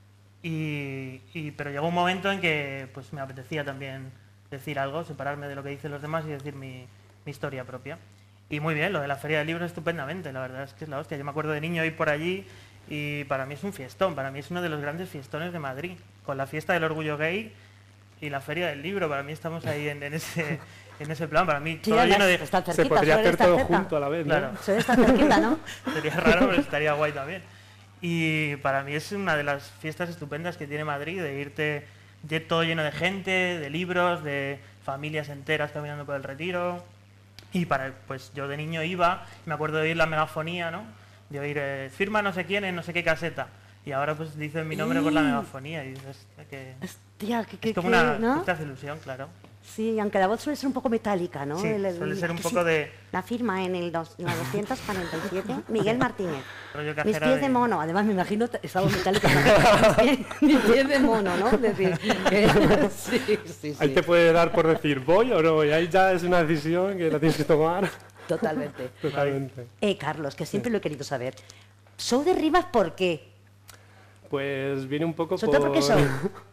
Y, y- pero llegó un momento en que pues, me apetecía también decir algo, separarme de lo que dicen los demás y decir mi, mi historia propia. Y muy bien, lo de la Feria del Libro estupendamente, la verdad es que es la hostia. Yo me acuerdo de niño ir por allí y para mí es un fiestón, para mí es uno de los grandes fiestones de Madrid, con la fiesta del orgullo gay y la Feria del Libro. Para mí estamos ahí en, en ese, en ese plan, para mí Sí, todo además, lleno de... está Se cerquita, podría suele hacer estar todo cerca. junto a la vez, ¿no? Claro. Suele estar cerquita, ¿no? Sería raro, pero estaría guay también. Y para mí es una de las fiestas estupendas que tiene Madrid, de irte lle- todo lleno de gente, de libros, de familias enteras caminando por el Retiro. Y para, pues yo de niño iba, me acuerdo de oír la megafonía, ¿no? De oír, eh, firma no sé quién en no sé qué caseta. Y ahora pues dicen mi nombre por la megafonía y dices que Hostia, que, que, es como que- una... ¿no? Te hace ilusión, claro. Sí, aunque la voz suele ser un poco metálica, ¿no? Sí, suele ser un que poco de- La firma en el dos, la doscientos cuarenta y siete, Miguel Martínez. Rollo Mis cajera pies de de- mono. Además, me imagino t- esa voz metálica. Mis pies- Mis pies de mono, ¿no? Es decir, que- sí, sí, Ahí sí, te puede dar por decir voy o no, y ahí ya es una decisión que la tienes que tomar totalmente. totalmente. Eh, Carlos, que siempre lo he querido saber. ¿Show de rimas por qué? Pues viene un poco ¿Sobre todo por... por qué show?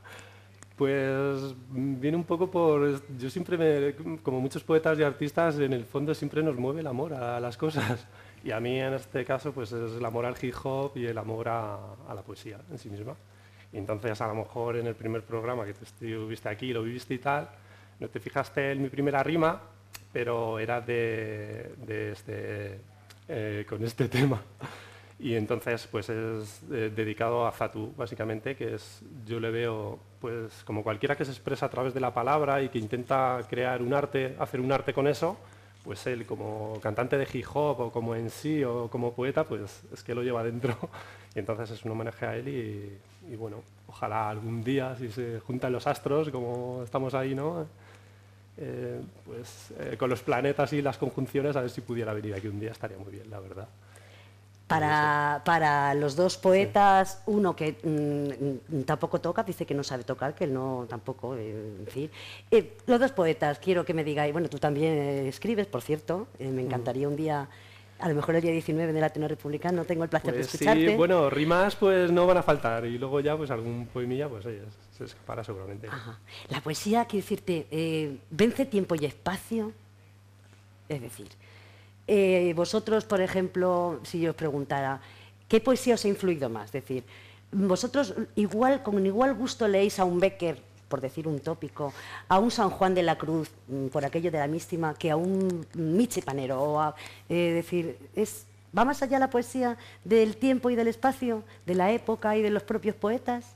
Pues viene un poco por... Yo siempre, me, como muchos poetas y artistas, en el fondo siempre nos mueve el amor a las cosas. Y a mí en este caso pues es el amor al hip hop y el amor a, a la poesía en sí misma. Y entonces a lo mejor en el primer programa que tú estuviste aquí, lo viviste y tal, no te fijaste en mi primera rima, pero era de, de este, eh, con este tema. Y entonces pues es eh, dedicado a Fatu, básicamente, que es, yo le veo pues como cualquiera que se expresa a través de la palabra y que intenta crear un arte, hacer un arte con eso, pues él como cantante de hip hop o como en sí o como poeta, pues es que lo lleva dentro. Y entonces es un homenaje a él y, y bueno, ojalá algún día, si se juntan los astros, como estamos ahí, ¿no? Eh, pues eh, con los planetas y las conjunciones, a ver si pudiera venir aquí un día, estaría muy bien, la verdad. Para, para los dos poetas, uno que mm, tampoco toca, dice que no sabe tocar, que él no tampoco, eh, en fin. Eh, los dos poetas, quiero que me digáis, bueno, tú también eh, escribes, por cierto, eh, me encantaría un día, a lo mejor el día diecinueve del Ateneo Republicano, no tengo el placer Pues de escucharte. sí, bueno, rimas pues no van a faltar, y luego ya pues algún poemilla pues oye, se escapará seguramente. Ajá. La poesía, quiero decirte, eh, vence tiempo y espacio, es decir... Eh, vosotros, por ejemplo, si yo os preguntara, ¿qué poesía os ha influido más? Es decir, vosotros igual, con igual gusto leéis a un Bécquer, por decir un tópico, a un San Juan de la Cruz, por aquello de la místima, que a un Miche Panero. O a, eh, decir, es, ¿va más allá la poesía del tiempo y del espacio, de la época y de los propios poetas?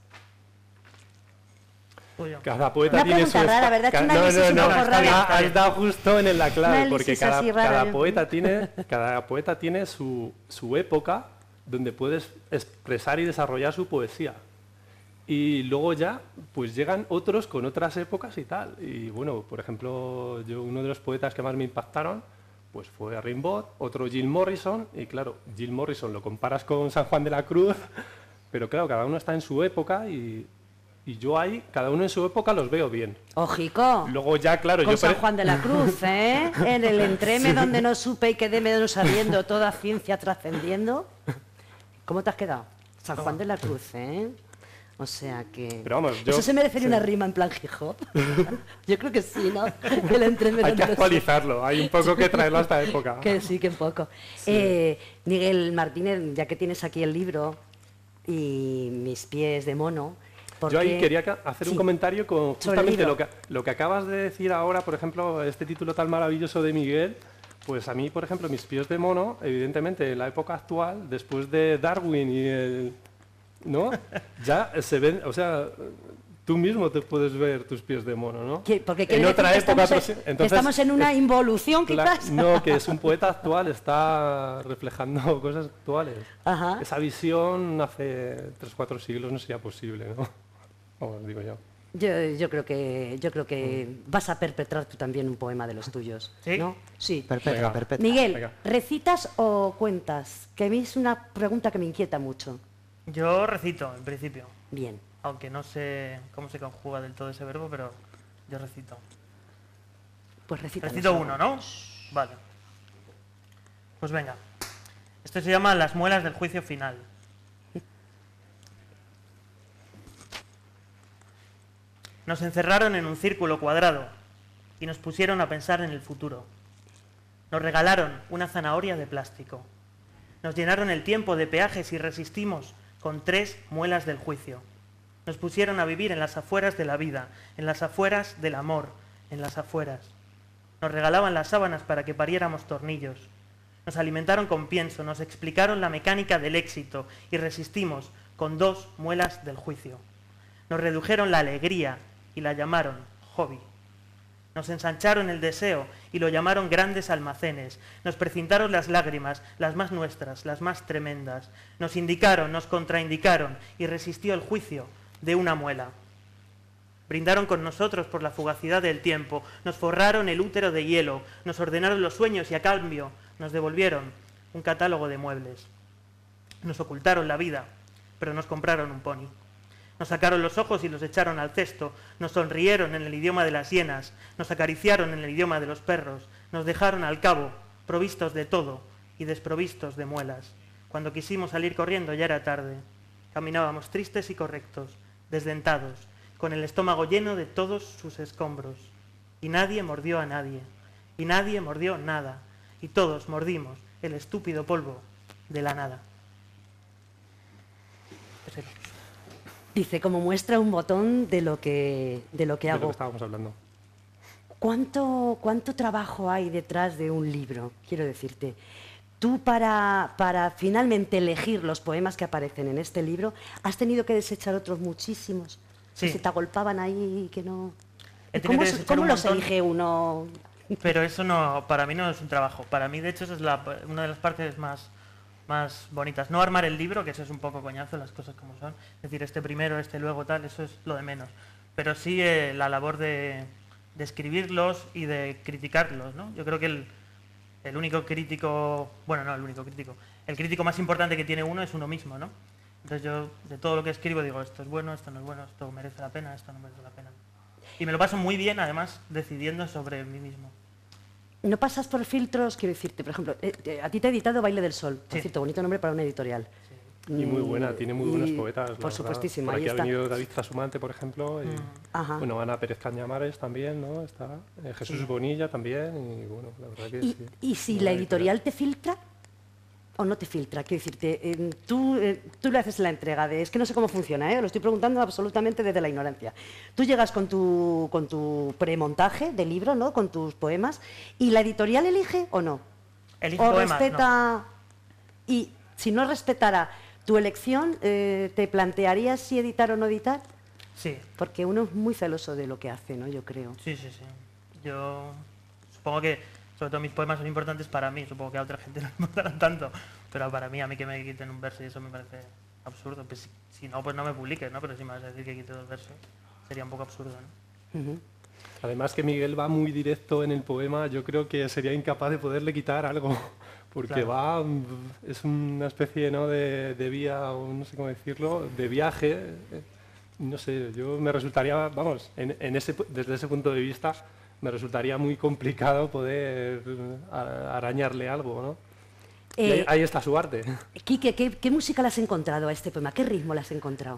Cada poeta una tiene su... pregunta rara, ¿verdad? Ca Es una no, análisis no, un no, poco rara. has dado justo en la clave, Análisis porque cada, así rara, cada yo- poeta tiene, cada poeta tiene su, su época donde puedes expresar y desarrollar su poesía. Y luego ya, pues llegan otros con otras épocas y tal. Y bueno, por ejemplo, yo uno de los poetas que más me impactaron, pues fue Rimbaud, otro Jill Morrison, y claro, Jill Morrison lo comparas con San Juan de la Cruz, pero claro, cada uno está en su época y... Y yo ahí, cada uno en su época, los veo bien. Ojico. Luego ya, claro, Con yo... San Juan de la Cruz, ¿eh? En el entreme Sí. donde no supe y quedé menos sabiendo, toda ciencia trascendiendo. ¿Cómo te has quedado? San Juan de la Cruz, ¿eh? O sea que... Pero vamos, yo... ¿Eso se merecería sí. una rima en plan Gijón? Yo creo que sí, ¿no? El entreme Hay donde que no supe. actualizarlo, hay un poco que traerlo a esta época. Que sí, que un poco. Eh, Miguel Martínez, ya que tienes aquí el libro y mis pies de mono... ¿por Yo ahí qué? quería ca- hacer un Sí. comentario con Sobre el justamente libro. lo que, lo que acabas de decir ahora, por ejemplo, este título tan maravilloso de Miguel, pues a mí, por ejemplo, mis pies de mono, evidentemente, en la época actual, después de Darwin y el... ¿no? Ya se ven, o sea, tú mismo te puedes ver tus pies de mono, ¿no? ¿Qué? Porque en quiere otra decir que época... estamos, otros- en, que entonces, estamos en una es- involución, Cla- quizás. No, que es un poeta actual, está reflejando cosas actuales. Ajá. Esa visión hace tres o cuatro siglos no sería posible, ¿no? Os digo yo. Yo, yo creo que yo creo que vas a perpetrar tú también un poema de los tuyos, ¿Sí? ¿no? Sí. Perpetua, Venga. perpetua. Miguel, Venga. ¿recitas o cuentas? Que a mí es una pregunta que me inquieta mucho. Yo recito, en principio. Bien. Aunque no sé cómo se conjuga del todo ese verbo, pero yo recito. Pues recita. Recito uno, ¿no? Vale. Pues venga. Esto se llama Las muelas del juicio final. Nos encerraron en un círculo cuadrado y nos pusieron a pensar en el futuro. Nos regalaron una zanahoria de plástico. Nos llenaron el tiempo de peajes y resistimos con tres muelas del juicio. Nos pusieron a vivir en las afueras de la vida, en las afueras del amor, en las afueras. Nos regalaban las sábanas para que pariéramos tornillos. Nos alimentaron con pienso, nos explicaron la mecánica del éxito y resistimos con dos muelas del juicio. Nos redujeron la alegría y la llamaron hobby. Nos ensancharon el deseo y lo llamaron grandes almacenes. Nos precintaron las lágrimas, las más nuestras, las más tremendas. Nos indicaron, nos contraindicaron y resistió el juicio de una muela. Brindaron con nosotros por la fugacidad del tiempo, nos forraron el útero de hielo, nos ordenaron los sueños y a cambio nos devolvieron un catálogo de muebles. Nos ocultaron la vida, pero nos compraron un pony. Nos sacaron los ojos y los echaron al cesto, nos sonrieron en el idioma de las hienas, nos acariciaron en el idioma de los perros, nos dejaron al cabo, provistos de todo y desprovistos de muelas. Cuando quisimos salir corriendo ya era tarde. Caminábamos tristes y correctos, desdentados, con el estómago lleno de todos sus escombros. Y nadie mordió a nadie, y nadie mordió nada, y todos mordimos el estúpido polvo de la nada. Ese era. Dice, como muestra un botón de lo que, de lo que De lo hago. que estábamos hablando. ¿Cuánto, ¿Cuánto trabajo hay detrás de un libro? Quiero decirte, tú para, para finalmente elegir los poemas que aparecen en este libro, has tenido que desechar otros muchísimos. Sí. Que se te agolpaban ahí y que no... He tenido ¿Cómo, que se- desechar cómo un los montón. elige uno? Pero eso no, para mí no es un trabajo. Para mí, de hecho, esa es la, una de las partes más, más bonitas. No armar el libro, que eso es un poco coñazo, las cosas como son. Es decir, este primero, este luego, tal, eso es lo de menos. Pero sí eh, la labor de, de escribirlos y de criticarlos, ¿no? Yo creo que el, el único crítico, bueno, no el único crítico, el crítico más importante que tiene uno es uno mismo, ¿no? Entonces yo de todo lo que escribo digo, esto es bueno, esto no es bueno, esto merece la pena, esto no merece la pena. Y me lo paso muy bien, además, decidiendo sobre mí mismo. No pasas por filtros, quiero decirte, por ejemplo, eh, eh, a ti te ha editado Baile del Sol, por Sí. cierto, bonito nombre para una editorial. Y muy buena, tiene muy buenos Y, poetas. la Por verdad. supuestísimo, Por ahí aquí está. ha venido David Trasumante, por ejemplo, y, Ajá. bueno, Ana Pérez Cañamares también, ¿no? Está eh, Jesús Bonilla también, y bueno, la verdad que Y, sí. y si Buena la editorial te filtra o no te filtra, quiero decirte, eh, tú, eh, tú le haces la entrega de, es que no sé cómo funciona, ¿eh? Lo estoy preguntando absolutamente desde la ignorancia. Tú llegas con tu, con tu premontaje de libro, ¿no? Con tus poemas, y la editorial elige o no. Elige o poemas, respeta, y si no respetara tu elección, eh, ¿te plantearías si editar o no editar? Sí, Porque uno es muy celoso de lo que hace, ¿no? Yo creo. sí, sí, sí. Yo supongo que, sobre todo mis poemas son importantes para mí, supongo que a otra gente no le importarán tanto, pero para mí, a mí que me quiten un verso y eso me parece absurdo. Pues si, si no, pues no me publiques, ¿no? Pero si me vas a decir que quite dos versos, sería un poco absurdo, ¿no? Ujú. Además que Miguel va muy directo en el poema, yo creo que sería incapaz de poderle quitar algo, porque Claro. va, mm, es una especie, ¿no? de, de vía, o no sé cómo decirlo, de viaje, eh, no sé, yo me resultaría, vamos, en, en ese, desde ese punto de vista, me resultaría muy complicado poder eh, a- arañarle algo, ¿no? Y ahí, Eh, ahí está su arte. Quique, ¿qué, ¿qué música le has encontrado a este poema? ¿Qué ritmo le has encontrado?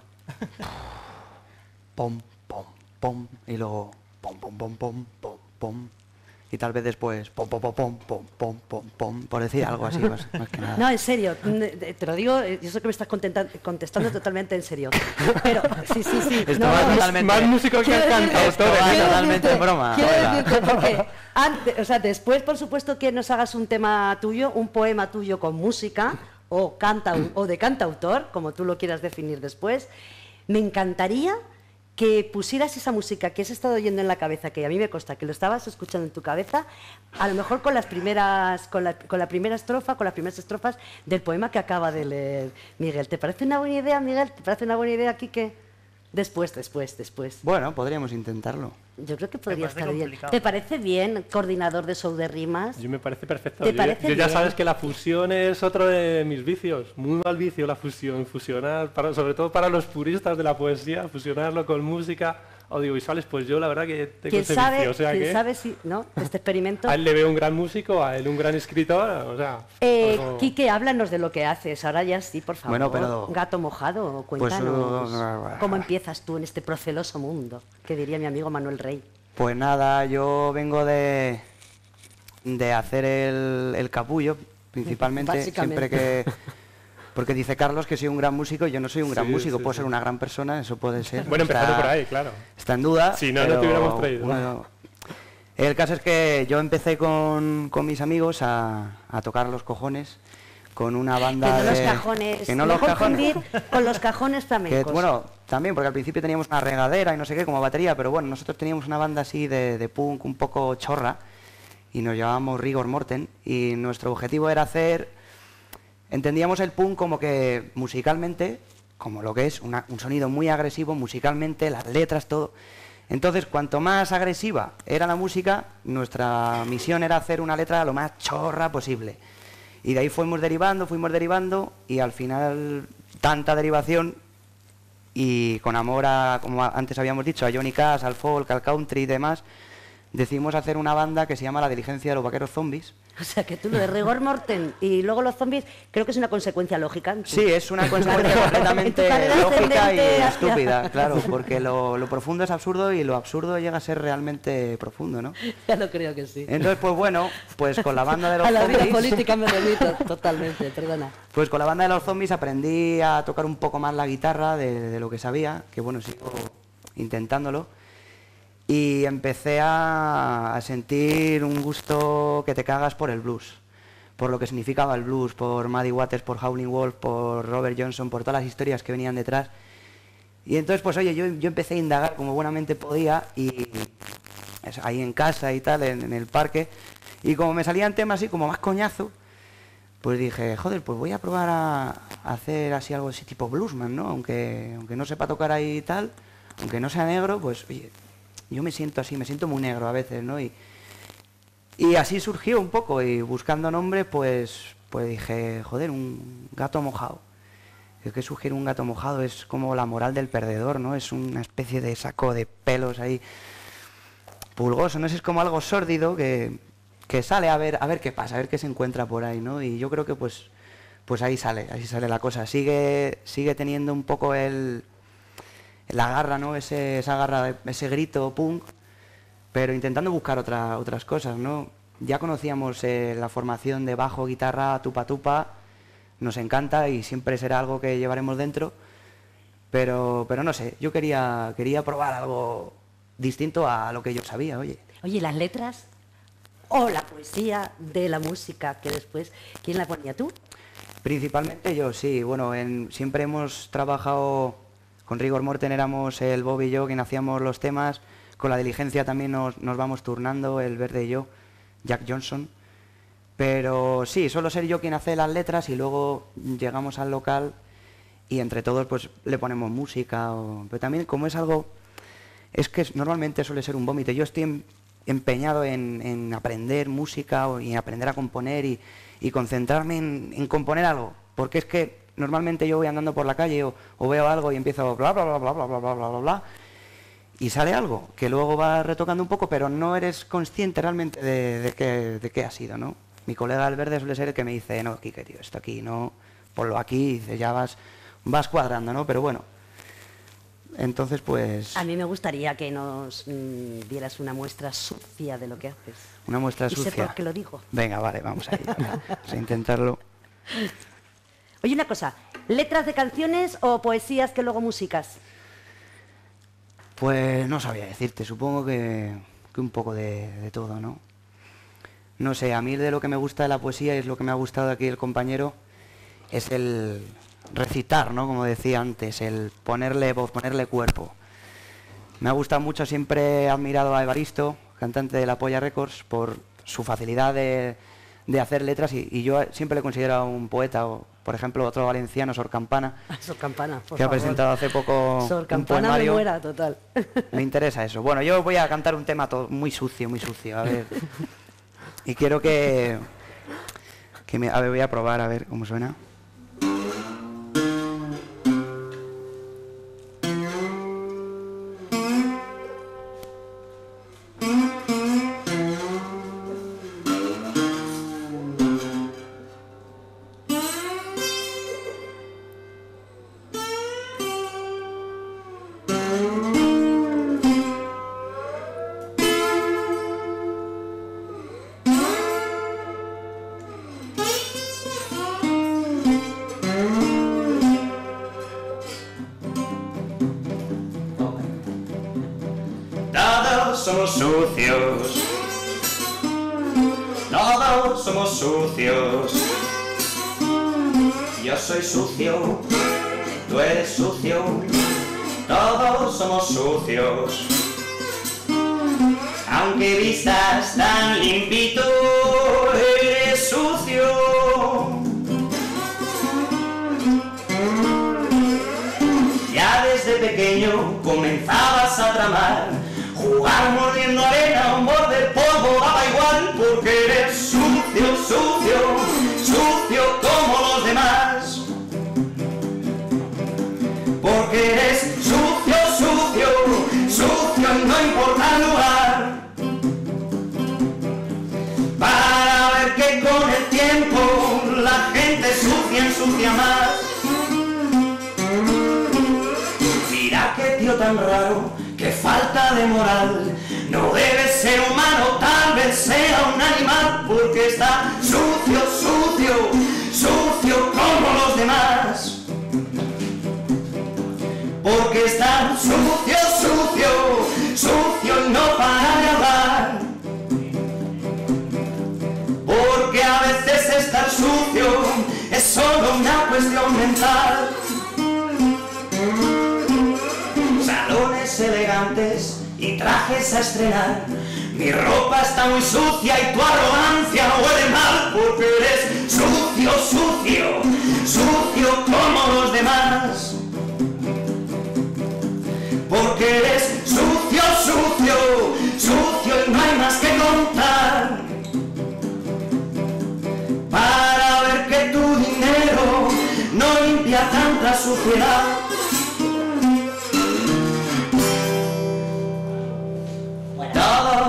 Pom, pom, pom, y luego pom, pom, pom, pom, pom, pom. Y tal vez después pom, pom, pom, pom, pom, pom, pom, pom, por decir algo así, más, más que nada. No, en serio, n- te lo digo, eh, yo sé que me estás contenta- contestando totalmente en serio. Pero, sí, sí, sí. Esto no, va no, totalmente- Más músico que Quiero el decirte- cantautor. Esto va quiero totalmente decirte- en broma. Quiero Hola. decirte porque antes, o sea, después, por supuesto, que nos hagas un tema tuyo, un poema tuyo con música, o, canta, o de cantautor, como tú lo quieras definir después, me encantaría que pusieras esa música que has estado oyendo en la cabeza, que a mí me consta que lo estabas escuchando en tu cabeza, a lo mejor con las primeras, con la, con la primera estrofa, con las primeras estrofas del poema que acaba de leer Miguel. ¿Te parece una buena idea, Miguel? ¿Te parece una buena idea, Quique? Después, después, después. Bueno, podríamos intentarlo. Yo creo que podría parece estar bien. complicado. ¿Te parece bien, coordinador de show de rimas? Yo me parece perfecto. ¿Te Yo- parece yo, ya bien? sabes que la fusión es otro de mis vicios. Muy mal vicio la fusión. Fusionar, para, sobre todo para los puristas de la poesía, fusionarlo con música audiovisuales, pues yo la verdad que tengo ¿Quién ese sabe, vicio. O sea quién que sabe si, no? Este experimento. a él le veo un gran músico, a él un gran escritor. O sea, Eh, algo- Quique, háblanos de lo que haces. Ahora ya sí, por favor. Bueno, pero- Gato mojado, Pues, cuéntanos. uh, ¿Cómo empiezas tú en este proceloso mundo? Que diría mi amigo Manuel Rey. Pues nada, yo vengo de, de hacer el, el capullo, principalmente, Básicamente. siempre que... Porque dice Carlos que soy un gran músico y yo no soy un gran Sí, músico, sí, puedo sí. ser una gran persona, eso puede ser. Bueno, empezando está, por ahí, claro. Está en duda. Si no, no pero, te hubiéramos traído. bueno, el caso es que yo empecé con, con mis amigos a, a tocar los cojones con una Que banda no los de... cajones. que no no los cajones. confundir con los cajones Que, flamencos. bueno, también, porque al principio teníamos una regadera y no sé qué, como batería, pero bueno, nosotros teníamos una banda así de, de punk un poco chorra y nos llamábamos Rigor Morten y nuestro objetivo era hacer... Entendíamos el punk como que musicalmente, como lo que es, una- un sonido muy agresivo musicalmente, las letras, todo. Entonces, cuanto más agresiva era la música, nuestra misión era hacer una letra lo más chorra posible. Y de ahí fuimos derivando, fuimos derivando y al final tanta derivación y con amor a, como antes habíamos dicho, a Johnny Cash, al folk, al country y demás, decidimos hacer una banda que se llama La Diligencia de los Vaqueros Zombies. O sea, que tú lo de rigor mortem y luego los zombies, creo que es una consecuencia lógica. en tu- Sí, es una en tu consecuencia carrera- completamente en tu carrera lógica y ascendente hacia- estúpida, claro, porque lo, lo profundo es absurdo y lo absurdo llega a ser realmente profundo, ¿no? Ya lo creo que sí. Entonces, pues bueno, pues con la banda de los A la vida zombies... política me remito totalmente, perdona. Pues con la banda de los zombies aprendí a tocar un poco más la guitarra de, de lo que sabía, que bueno, sigo intentándolo. Y empecé a, a sentir un gusto que te cagas por el blues, por lo que significaba el blues, por Muddy Waters, por Howlin' Wolf, por Robert Johnson, por todas las historias que venían detrás. Y entonces, pues oye, yo, yo empecé a indagar como buenamente podía y eso, ahí en casa y tal, en, en el parque. Y como me salían temas así como más coñazo, pues dije, joder, pues voy a probar a, a hacer así algo así tipo bluesman, ¿no? Aunque, aunque no sepa tocar ahí y tal, aunque no sea negro, pues oye, yo me siento así, me siento muy negro a veces, ¿no? Y, Y así surgió un poco, y buscando nombre, pues, pues dije, joder, un gato mojado. ¿Qué sugiere un gato mojado? Es como la moral del perdedor, ¿no? Es una especie de saco de pelos ahí pulgoso, ¿no? Es como algo sórdido que, que sale a ver, a ver qué pasa, a ver qué se encuentra por ahí, ¿no? Y yo creo que pues, pues ahí sale, ahí sale la cosa. Sigue, sigue teniendo un poco el, la garra, ¿no? Ese, esa garra, ese grito punk, pero intentando buscar otra, otras cosas, ¿no? Ya conocíamos eh, la formación de bajo, guitarra, tupa tupa, nos encanta y siempre será algo que llevaremos dentro, pero, pero no sé, yo quería, quería probar algo distinto a lo que yo sabía, oye. Oye, las letras o la poesía de la música que después, ¿quién la ponía, tú? Principalmente yo, sí. Bueno, en, siempre hemos trabajado con Rigor Morten, éramos el Bob y yo quien hacíamos los temas, con La Diligencia también nos, nos vamos turnando, el Verde y yo, Jack Johnson. Pero sí, suelo ser yo quien hace las letras y luego llegamos al local y entre todos pues le ponemos música. O, pero también como es algo, es que normalmente suele ser un vómito. Yo estoy en, empeñado en, en aprender música o, y aprender a componer y, y concentrarme en, en componer algo. Porque es que normalmente yo voy andando por la calle o, o veo algo y empiezo bla bla bla bla bla bla bla bla bla bla y sale algo que luego va retocando un poco, pero no eres consciente realmente de, de, qué, de qué ha sido, ¿no? Mi colega el Verde suele ser el que me dice, no, Quique, tío, esto aquí, no, ponlo aquí, y dice, ya vas, vas cuadrando, ¿no? Pero bueno, entonces pues... A mí me gustaría que nos mmm, dieras una muestra sucia de lo que haces. Una muestra y sucia. Y sé por qué lo digo. Venga, vale, vamos a ir, vamos a intentarlo. Oye, una cosa, ¿letras de canciones o poesías que luego musicas? Pues no sabía decirte, supongo que, que un poco de, de todo, ¿no? No sé, a mí de lo que me gusta de la poesía, y es lo que me ha gustado aquí el compañero, es el recitar, ¿no? Como decía antes, el ponerle voz, ponerle cuerpo. Me ha gustado mucho, siempre he admirado a Evaristo, cantante de La Polla Records, por su facilidad de, de hacer letras y, y yo siempre le he considerado un poeta, o por ejemplo otro valenciano, Sor Campana, Sor Campana, por que favor. ha presentado hace poco Sor un Campana poemario. me muera, total. Me interesa eso. Bueno, yo voy a cantar un tema todo, muy sucio, muy sucio, a ver... Y quiero que, que me, a ver, voy a probar a ver cómo suena. Somos sucios, todos somos sucios. Yo soy sucio, tú eres sucio, todos somos sucios. Aunque vistas tan limpito, eres sucio. Ya desde pequeño comenzabas a tramar, jugar mordiendo arena o morder polvo, daba igual, porque eres sucio, sucio, sucio como los demás. Porque eres sucio, sucio, sucio y no importa el lugar. Para ver que con el tiempo la gente sucia ensucia más. Mira qué tío tan raro, qué falta de moral, no debe ser humano, tal vez sea un animal, porque está sucio, sucio, sucio como los demás. Porque está sucio, sucio, sucio y no para de hablar. Porque a veces estar sucio es solo una cuestión mental. Salones elegantes y trajes a estrenar, mi ropa está muy sucia y tu arrogancia huele mal, porque eres sucio, sucio, sucio como los demás. Porque eres sucio, sucio, sucio y no hay más que contar.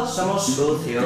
todos somos sucios.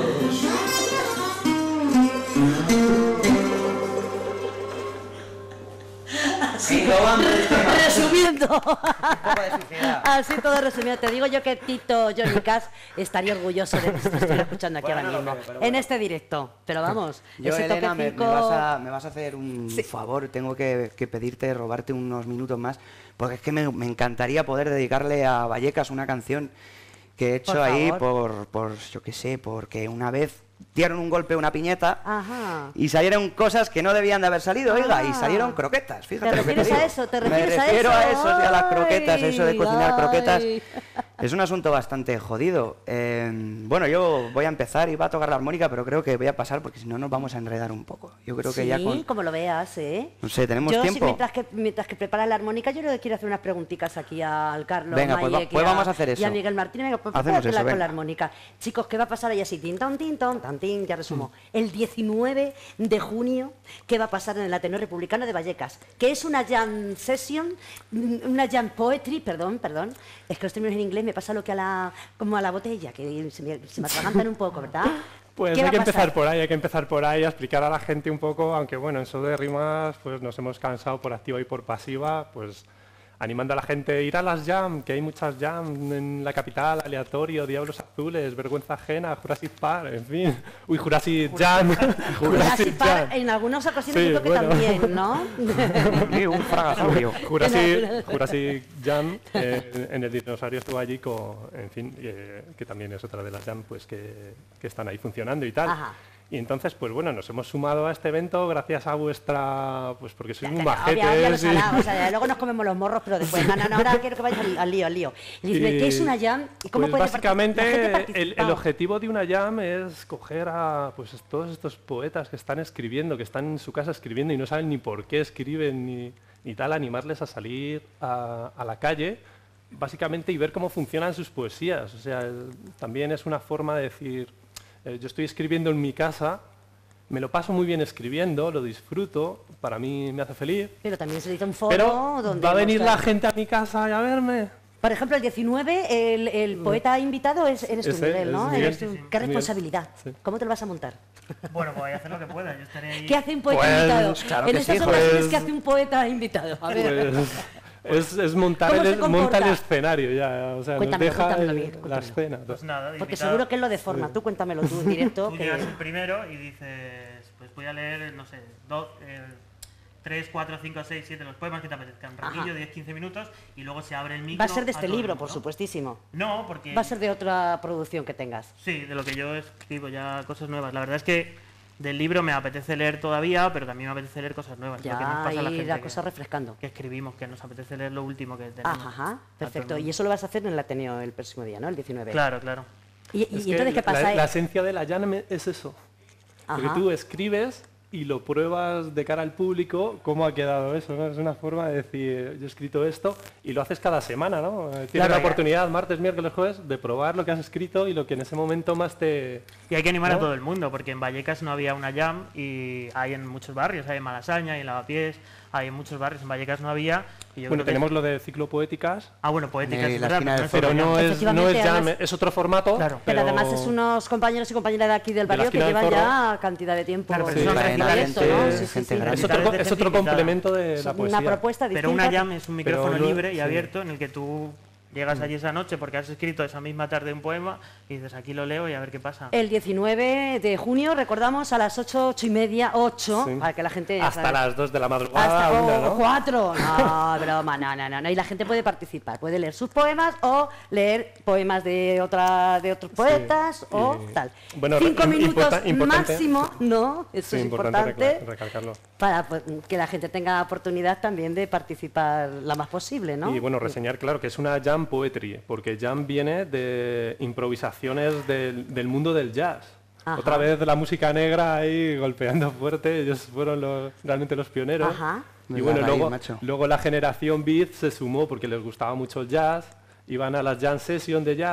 Así acabando el tema. Resumiendo. Un poco de suciedad. Así todo resumido. Te digo yo que Tito Johnny Cash estaría orgulloso de que te estuviera escuchando aquí Bueno, ahora no lo mismo. creo, pero En bueno. este directo. Pero vamos, Yo, ese Elena, me, me toquecico- vas a, me vas a hacer un Sí. favor, tengo que, que pedirte, robarte unos minutos más, porque es que me, me encantaría poder dedicarle a Vallecas una canción que he hecho Por ahí favor. por, por, yo qué sé, porque una vez dieron un golpe a una piñeta Ajá. y salieron cosas que no debían de haber salido, oiga, y Ah. salieron croquetas, fíjate ¿Te lo que te refieres digo. a eso? ¿Te refieres me a refiero eso? a eso, sí, a las croquetas, eso de cocinar Ay, croquetas. ay. Es un asunto bastante jodido. Eh, bueno, yo voy a empezar y va a tocar la armónica, pero creo que voy a pasar porque si no nos vamos a enredar un poco. Yo creo que Sí, ya con... como lo veas, ¿eh? No sé, tenemos yo, sí, tiempo. mientras, que, mientras que preparas la armónica, yo creo que quiero hacer unas preguntitas aquí al Carlos Venga, pues va- Mayek y pues a- vamos a hacer y a eso. Miguel Martínez. Venga, pues Hacemos prepárate eso, la- con venga. la armónica. Chicos, ¿qué va a pasar ahí así? Tin, ton, tin, ton, tan, tin, ya resumo. El diecinueve de junio, ¿qué va a pasar en el Ateneo Republicano de Vallecas? Que es una jam session, mm, una jam poetry, perdón, perdón. Es que los términos en inglés me pasa lo que a la, como a la botella, que se me, se me atragantan un poco, ¿verdad? Pues ¿Qué hay va que a pasar? empezar por ahí, hay que empezar por ahí a explicar a la gente un poco, aunque bueno, en eso de rimas pues nos hemos cansado por activa y por pasiva, pues animando a la gente a ir a las jam, que hay muchas jam en la capital, Aleatorio, Diablos Azules, Vergüenza Ajena, Jurassic Park, en fin. Uy, Jurassic Jam. Jurassic Park, Jam. en algunas ocasiones Sí, yo creo que bueno. también, ¿no? Sí, un fragasaurio. Jurassic, Jurassic Jam, eh, en el dinosaurio estuvo allí, con, en fin, eh, que también es otra de las jam pues, que, que están ahí funcionando y tal. Ajá. Y entonces, pues bueno, nos hemos sumado a este evento gracias a vuestra, pues porque sois Ya, un ya, majete. obvia- obvia los sí. salados, o sea, luego nos comemos los morros, pero después, no, no, no, ahora quiero que vayas al, al lío, al lío. Y dice, Y, ¿qué es una jam? ¿Y cómo pues puede partic- básicamente la gente el, participar? el objetivo de una jam es coger a pues todos estos poetas que están escribiendo, que están en su casa escribiendo y no saben ni por qué escriben ni, ni tal, animarles a salir a, a la calle básicamente y ver cómo funcionan sus poesías. O sea, el- también es una forma de decir, eh, yo estoy escribiendo en mi casa, me lo paso muy bien escribiendo, lo disfruto, para mí me hace feliz, Pero también se dice un foro pero donde... va a venir mostrar- la gente a mi casa a verme. Por ejemplo, el diecinueve, el, el poeta invitado es, eres tú, Ese, Miguel, es ¿no? Miguel. Eres tú. Sí, sí. Qué Miguel. responsabilidad. Sí. ¿Cómo te lo vas a montar? Bueno, pues voy a hacer lo que pueda. Yo estaré ahí. ¿Qué hace un poeta Pues, invitado? claro en que estas sí, ocasiones, pues- ¿qué hace un poeta invitado? A ver. Pues, es, es montar ¿Cómo se el, monta el comporta? escenario ya, o sea, nos Cuéntamelo, deja cuéntamelo el- bien, la cuéntamelo. escena. Pues nada, de Porque invitado, seguro que él lo deforma. Tú cuéntamelo tú en directo. Tú que... llegas el primero y dices, pues voy a leer, no sé, dos, eh, tres, cuatro, cinco, seis, siete, los poemas que te apetezcan. Ajá. Raquillo, diez, quince minutos y luego se abre el micro. Va a ser de a este todo el libro, mundo, por ¿no? supuestísimo. No, porque... Va a ser de otra producción que tengas. Sí, de lo que yo escribo, ya cosas nuevas. La verdad es que del libro me apetece leer todavía, pero también me apetece leer cosas nuevas. lo que nos Ya pasa a la ahí gente la que- cosa refrescando. que escribimos, que nos apetece leer lo último que tenemos. Ajá, ajá, A todo perfecto. el Y mundo. eso lo vas a hacer en el Ateneo el próximo día, ¿no? El diecinueve. Claro, claro. Y, y Es que entonces, ¿qué pasa? La, Eh, la esencia de la jam es eso. Porque Ajá. tú escribes y lo pruebas de cara al público cómo ha quedado eso, ¿no? Es una forma de decir, yo he escrito esto y lo haces cada semana, ¿no? Tienes Claro, la ya. oportunidad martes, miércoles, jueves de probar lo que has escrito y lo que en ese momento más te... Y hay que animar a ¿no? todo el mundo, porque en Vallecas no había una jam y hay en muchos barrios, hay en Malasaña, hay en Lavapiés, hay en muchos barrios, en Vallecas no había. Y yo Bueno, creo que tenemos es- lo de ciclo poéticas, Ah, bueno, poéticas, Eh, es la verdad, esquina del pero pero no es no una jam. es, no Efectivamente, es jam, además- es otro formato. Claro. Pero además es unos compañeros y compañeras de aquí del De la barrio que esquina del llevan Zorro. ya cantidad de tiempo. Claro, pero en son el recitales, proyecto, ¿no? gente- Sí, sí, gente sí. grande. Es otro, Recitales de es otro gente invitada. complemento de Es la una poesía. propuesta Pero distinta. una jam es un micrófono Pero lo- libre y sí. abierto en el que tú llegas Mm. allí esa noche porque has escrito esa misma tarde un poema y dices, aquí lo leo y a ver qué pasa. El diecinueve de junio, recordamos, a las ocho, ocho y media, ocho, Sí. para que la gente... ya Hasta sabe. las dos de la madrugada, Hasta una, o ¿no? cuatro. No, broma, no, no, no, no. Y la gente puede participar, puede leer sus poemas o leer poemas de otra, de otros poetas o y- tal. bueno, Cinco im- minutos importa- importante- máximo, ¿no? Eso Sí, es importante, importante. recla- recalcarlo. Para pues, que la gente tenga oportunidad también de participar la más posible, ¿no? Y bueno, reseñar, claro, que es una jam poetry, porque jam viene de improvisaciones del, del mundo del jazz. Ajá. Otra vez la música negra ahí golpeando fuerte, ellos fueron los- realmente los pioneros. Ajá. Y De bueno, la raíz, luego, macho. luego la generación beat se sumó porque les gustaba mucho el jazz, iban a las jam sessions de jazz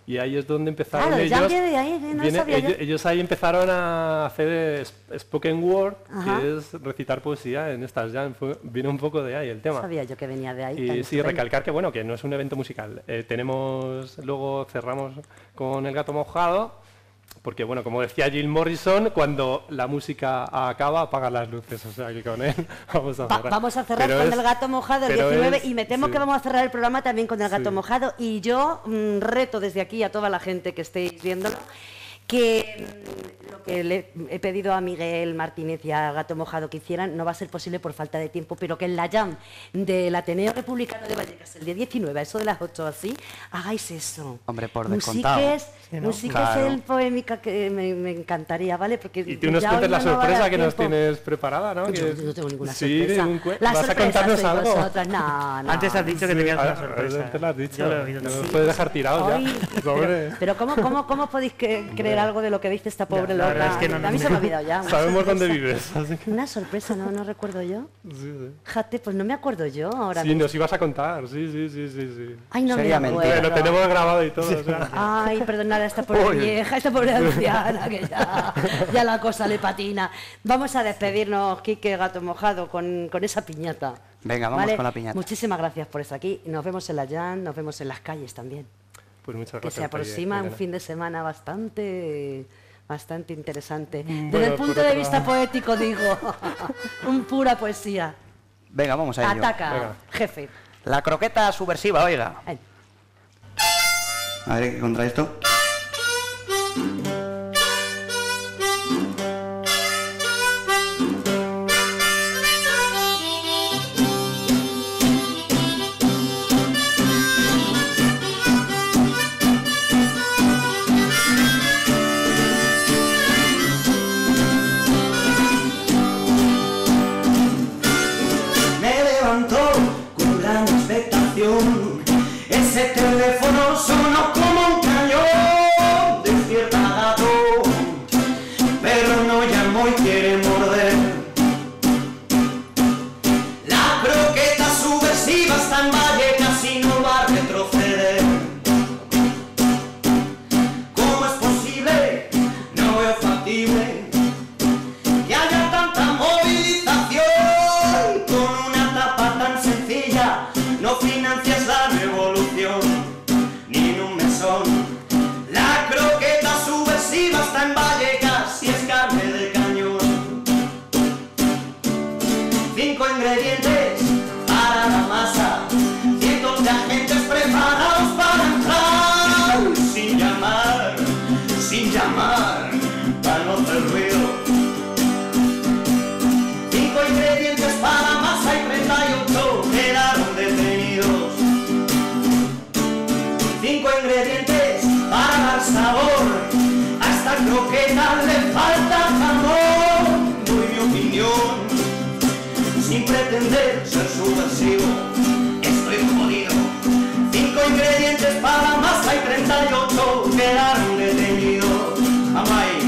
Y ahí es donde empezaron Claro, ellos. ya viene de ahí, no viene- sabía yo. ellos, ellos ahí empezaron a hacer sp- spoken word, Ajá. que es recitar poesía en estas jam. Fue- vino un poco de ahí el tema. Sabía yo que venía de ahí. tan Y sí, estupendo. recalcar que bueno, que no es un evento musical. Eh, tenemos, luego cerramos con El Gato Mojado, porque bueno, como decía Jim Morrison, cuando la música acaba, apaga las luces. O sea que con él vamos a Va- cerrar. vamos a cerrar Pero con es- el Gato Mojado el pero diecinueve es- y me temo sí. que vamos a cerrar el programa también con el Gato Sí. Mojado. Y yo mm, reto desde aquí a toda la gente que estéis viéndolo que mm, lo que le he pedido a Miguel Martínez y a Gato Mojado que hicieran no va a ser posible por falta de tiempo, pero que en la jam del Ateneo Republicano de Vallecas el día diecinueve, a eso de las ocho así, hagáis eso. Hombre, por descontado. Musiques, Sí, ¿no? musiques Claro. el poémica que me, me encantaría, ¿vale? Porque Y tú nos ya cuentes hoy la no nos va a sorpresa dar que nos tiempo. tienes preparada, ¿no? Yo Que- no tengo ninguna sí, sorpresa. ningún cue- La ¿Vas a sorpresa contarnos sois algo? vosotras. No, no. Antes has dicho que Sí, tenías ah, una sorpresa. Te lo has dicho. Yo lo he oído. No nos Sí. puedes dejar tirados ya. Ay, Hombre. pero, pero ¿cómo, cómo, ¿cómo podéis que- creer algo de lo que dice esta pobre Ya, la verdad loca? es que no a nos- mí se me ha olvidado ya. una Sabemos dónde sorpresa. vives. Así que... Una sorpresa, ¿no? No recuerdo yo. Sí, sí. Jate, pues no me acuerdo yo ahora Sí, mismo. nos ibas a contar, sí, sí, sí, sí, sí. Ay, no me Seriamente. acuerdo. Lo tenemos grabado y todo, o sea. Ay, perdonad a esta pobre Uy. vieja, esta pobre anciana, que ya, ya la cosa le patina. Vamos a despedirnos, Quique Gato Mojado, con, con esa piñata. Venga, vamos ¿vale? con la piñata. Muchísimas gracias por estar aquí. Nos vemos en la jam, nos vemos en las calles también. Pues muchas Que gracias. se aproxima Elena. un fin de semana bastante bastante interesante. Desde Bueno, el por punto de otra- vista poético, digo, un pura poesía. Venga, vamos a ello. Ataca, Venga. jefe. La croqueta subversiva, oiga. Ven. A ver, ¿qué contra esto? Me levantó con gran expectación. Ese teléfono sonó como un cañón. Despierta gato, pero no llamó y quiere morder. La croqueta subversiva está en Vallecas y no va a retroceder. ¿Cómo es posible? No veo factible que haya tanta movilización con una tapa tan sencilla. No financias la revolución ni en un mesón. La croqueta subversiva está en Vallecas y es carne de cañón. Cinco ingredientes para la masa, cientos de agentes preparados para entrar sin llamar, sin llamar, para no hacer ruido. Cinco ingredientes para masa y treinta y ocho quedaron detenidos. Cinco ingredientes para dar sabor a esta croqueta le falta jamón. Doy mi opinión sin pretender ser subversivo. Estoy jodido. Cinco ingredientes para masa y treinta y ocho quedaron detenidos. Vamos ahí.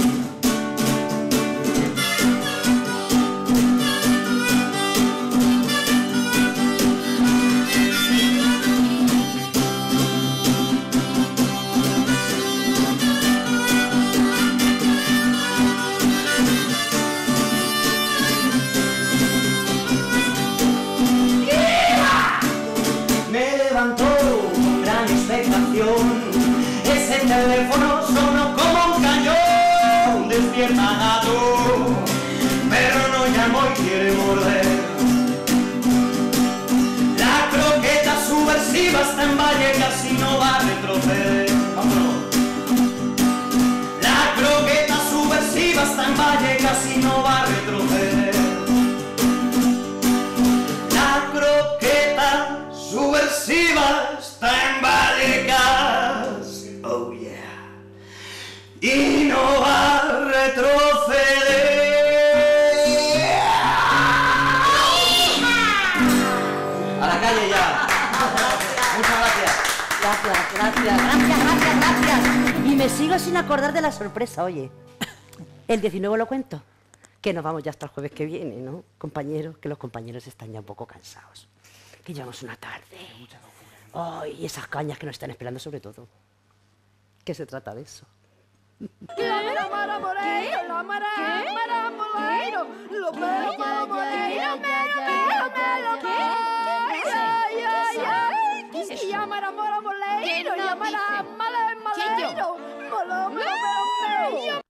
Me levantó con gran expectación. Ese teléfono sonó como un cañón. Despierta gato, pero no llamó y quiere morder. La croqueta subversiva está en Vallecas y no va a retroceder. Vámonos. La croqueta subversiva está en Vallecas y no va a retroceder. La croqueta subversiva está en Vallecas, oh yeah, y no va a retroceder. A la calle ya. Muchas gracias. Gracias, gracias, gracias, gracias, gracias. Y me sigo sin acordar de la sorpresa, oye. El diecinueve lo cuento. Que nos vamos ya hasta el jueves que viene, ¿no? Compañeros, que los compañeros están ya un poco cansados. Que llevamos una tarde. Ay, y esas cañas que nos están esperando sobre todo. que se trata de eso. La mara mara moreiro, la mara mara moreiro, lo mero mero moreiro, mero mero mero ay ay ay, y la mara mara moreiro, la mara mala maleiro, molo mero mero mero.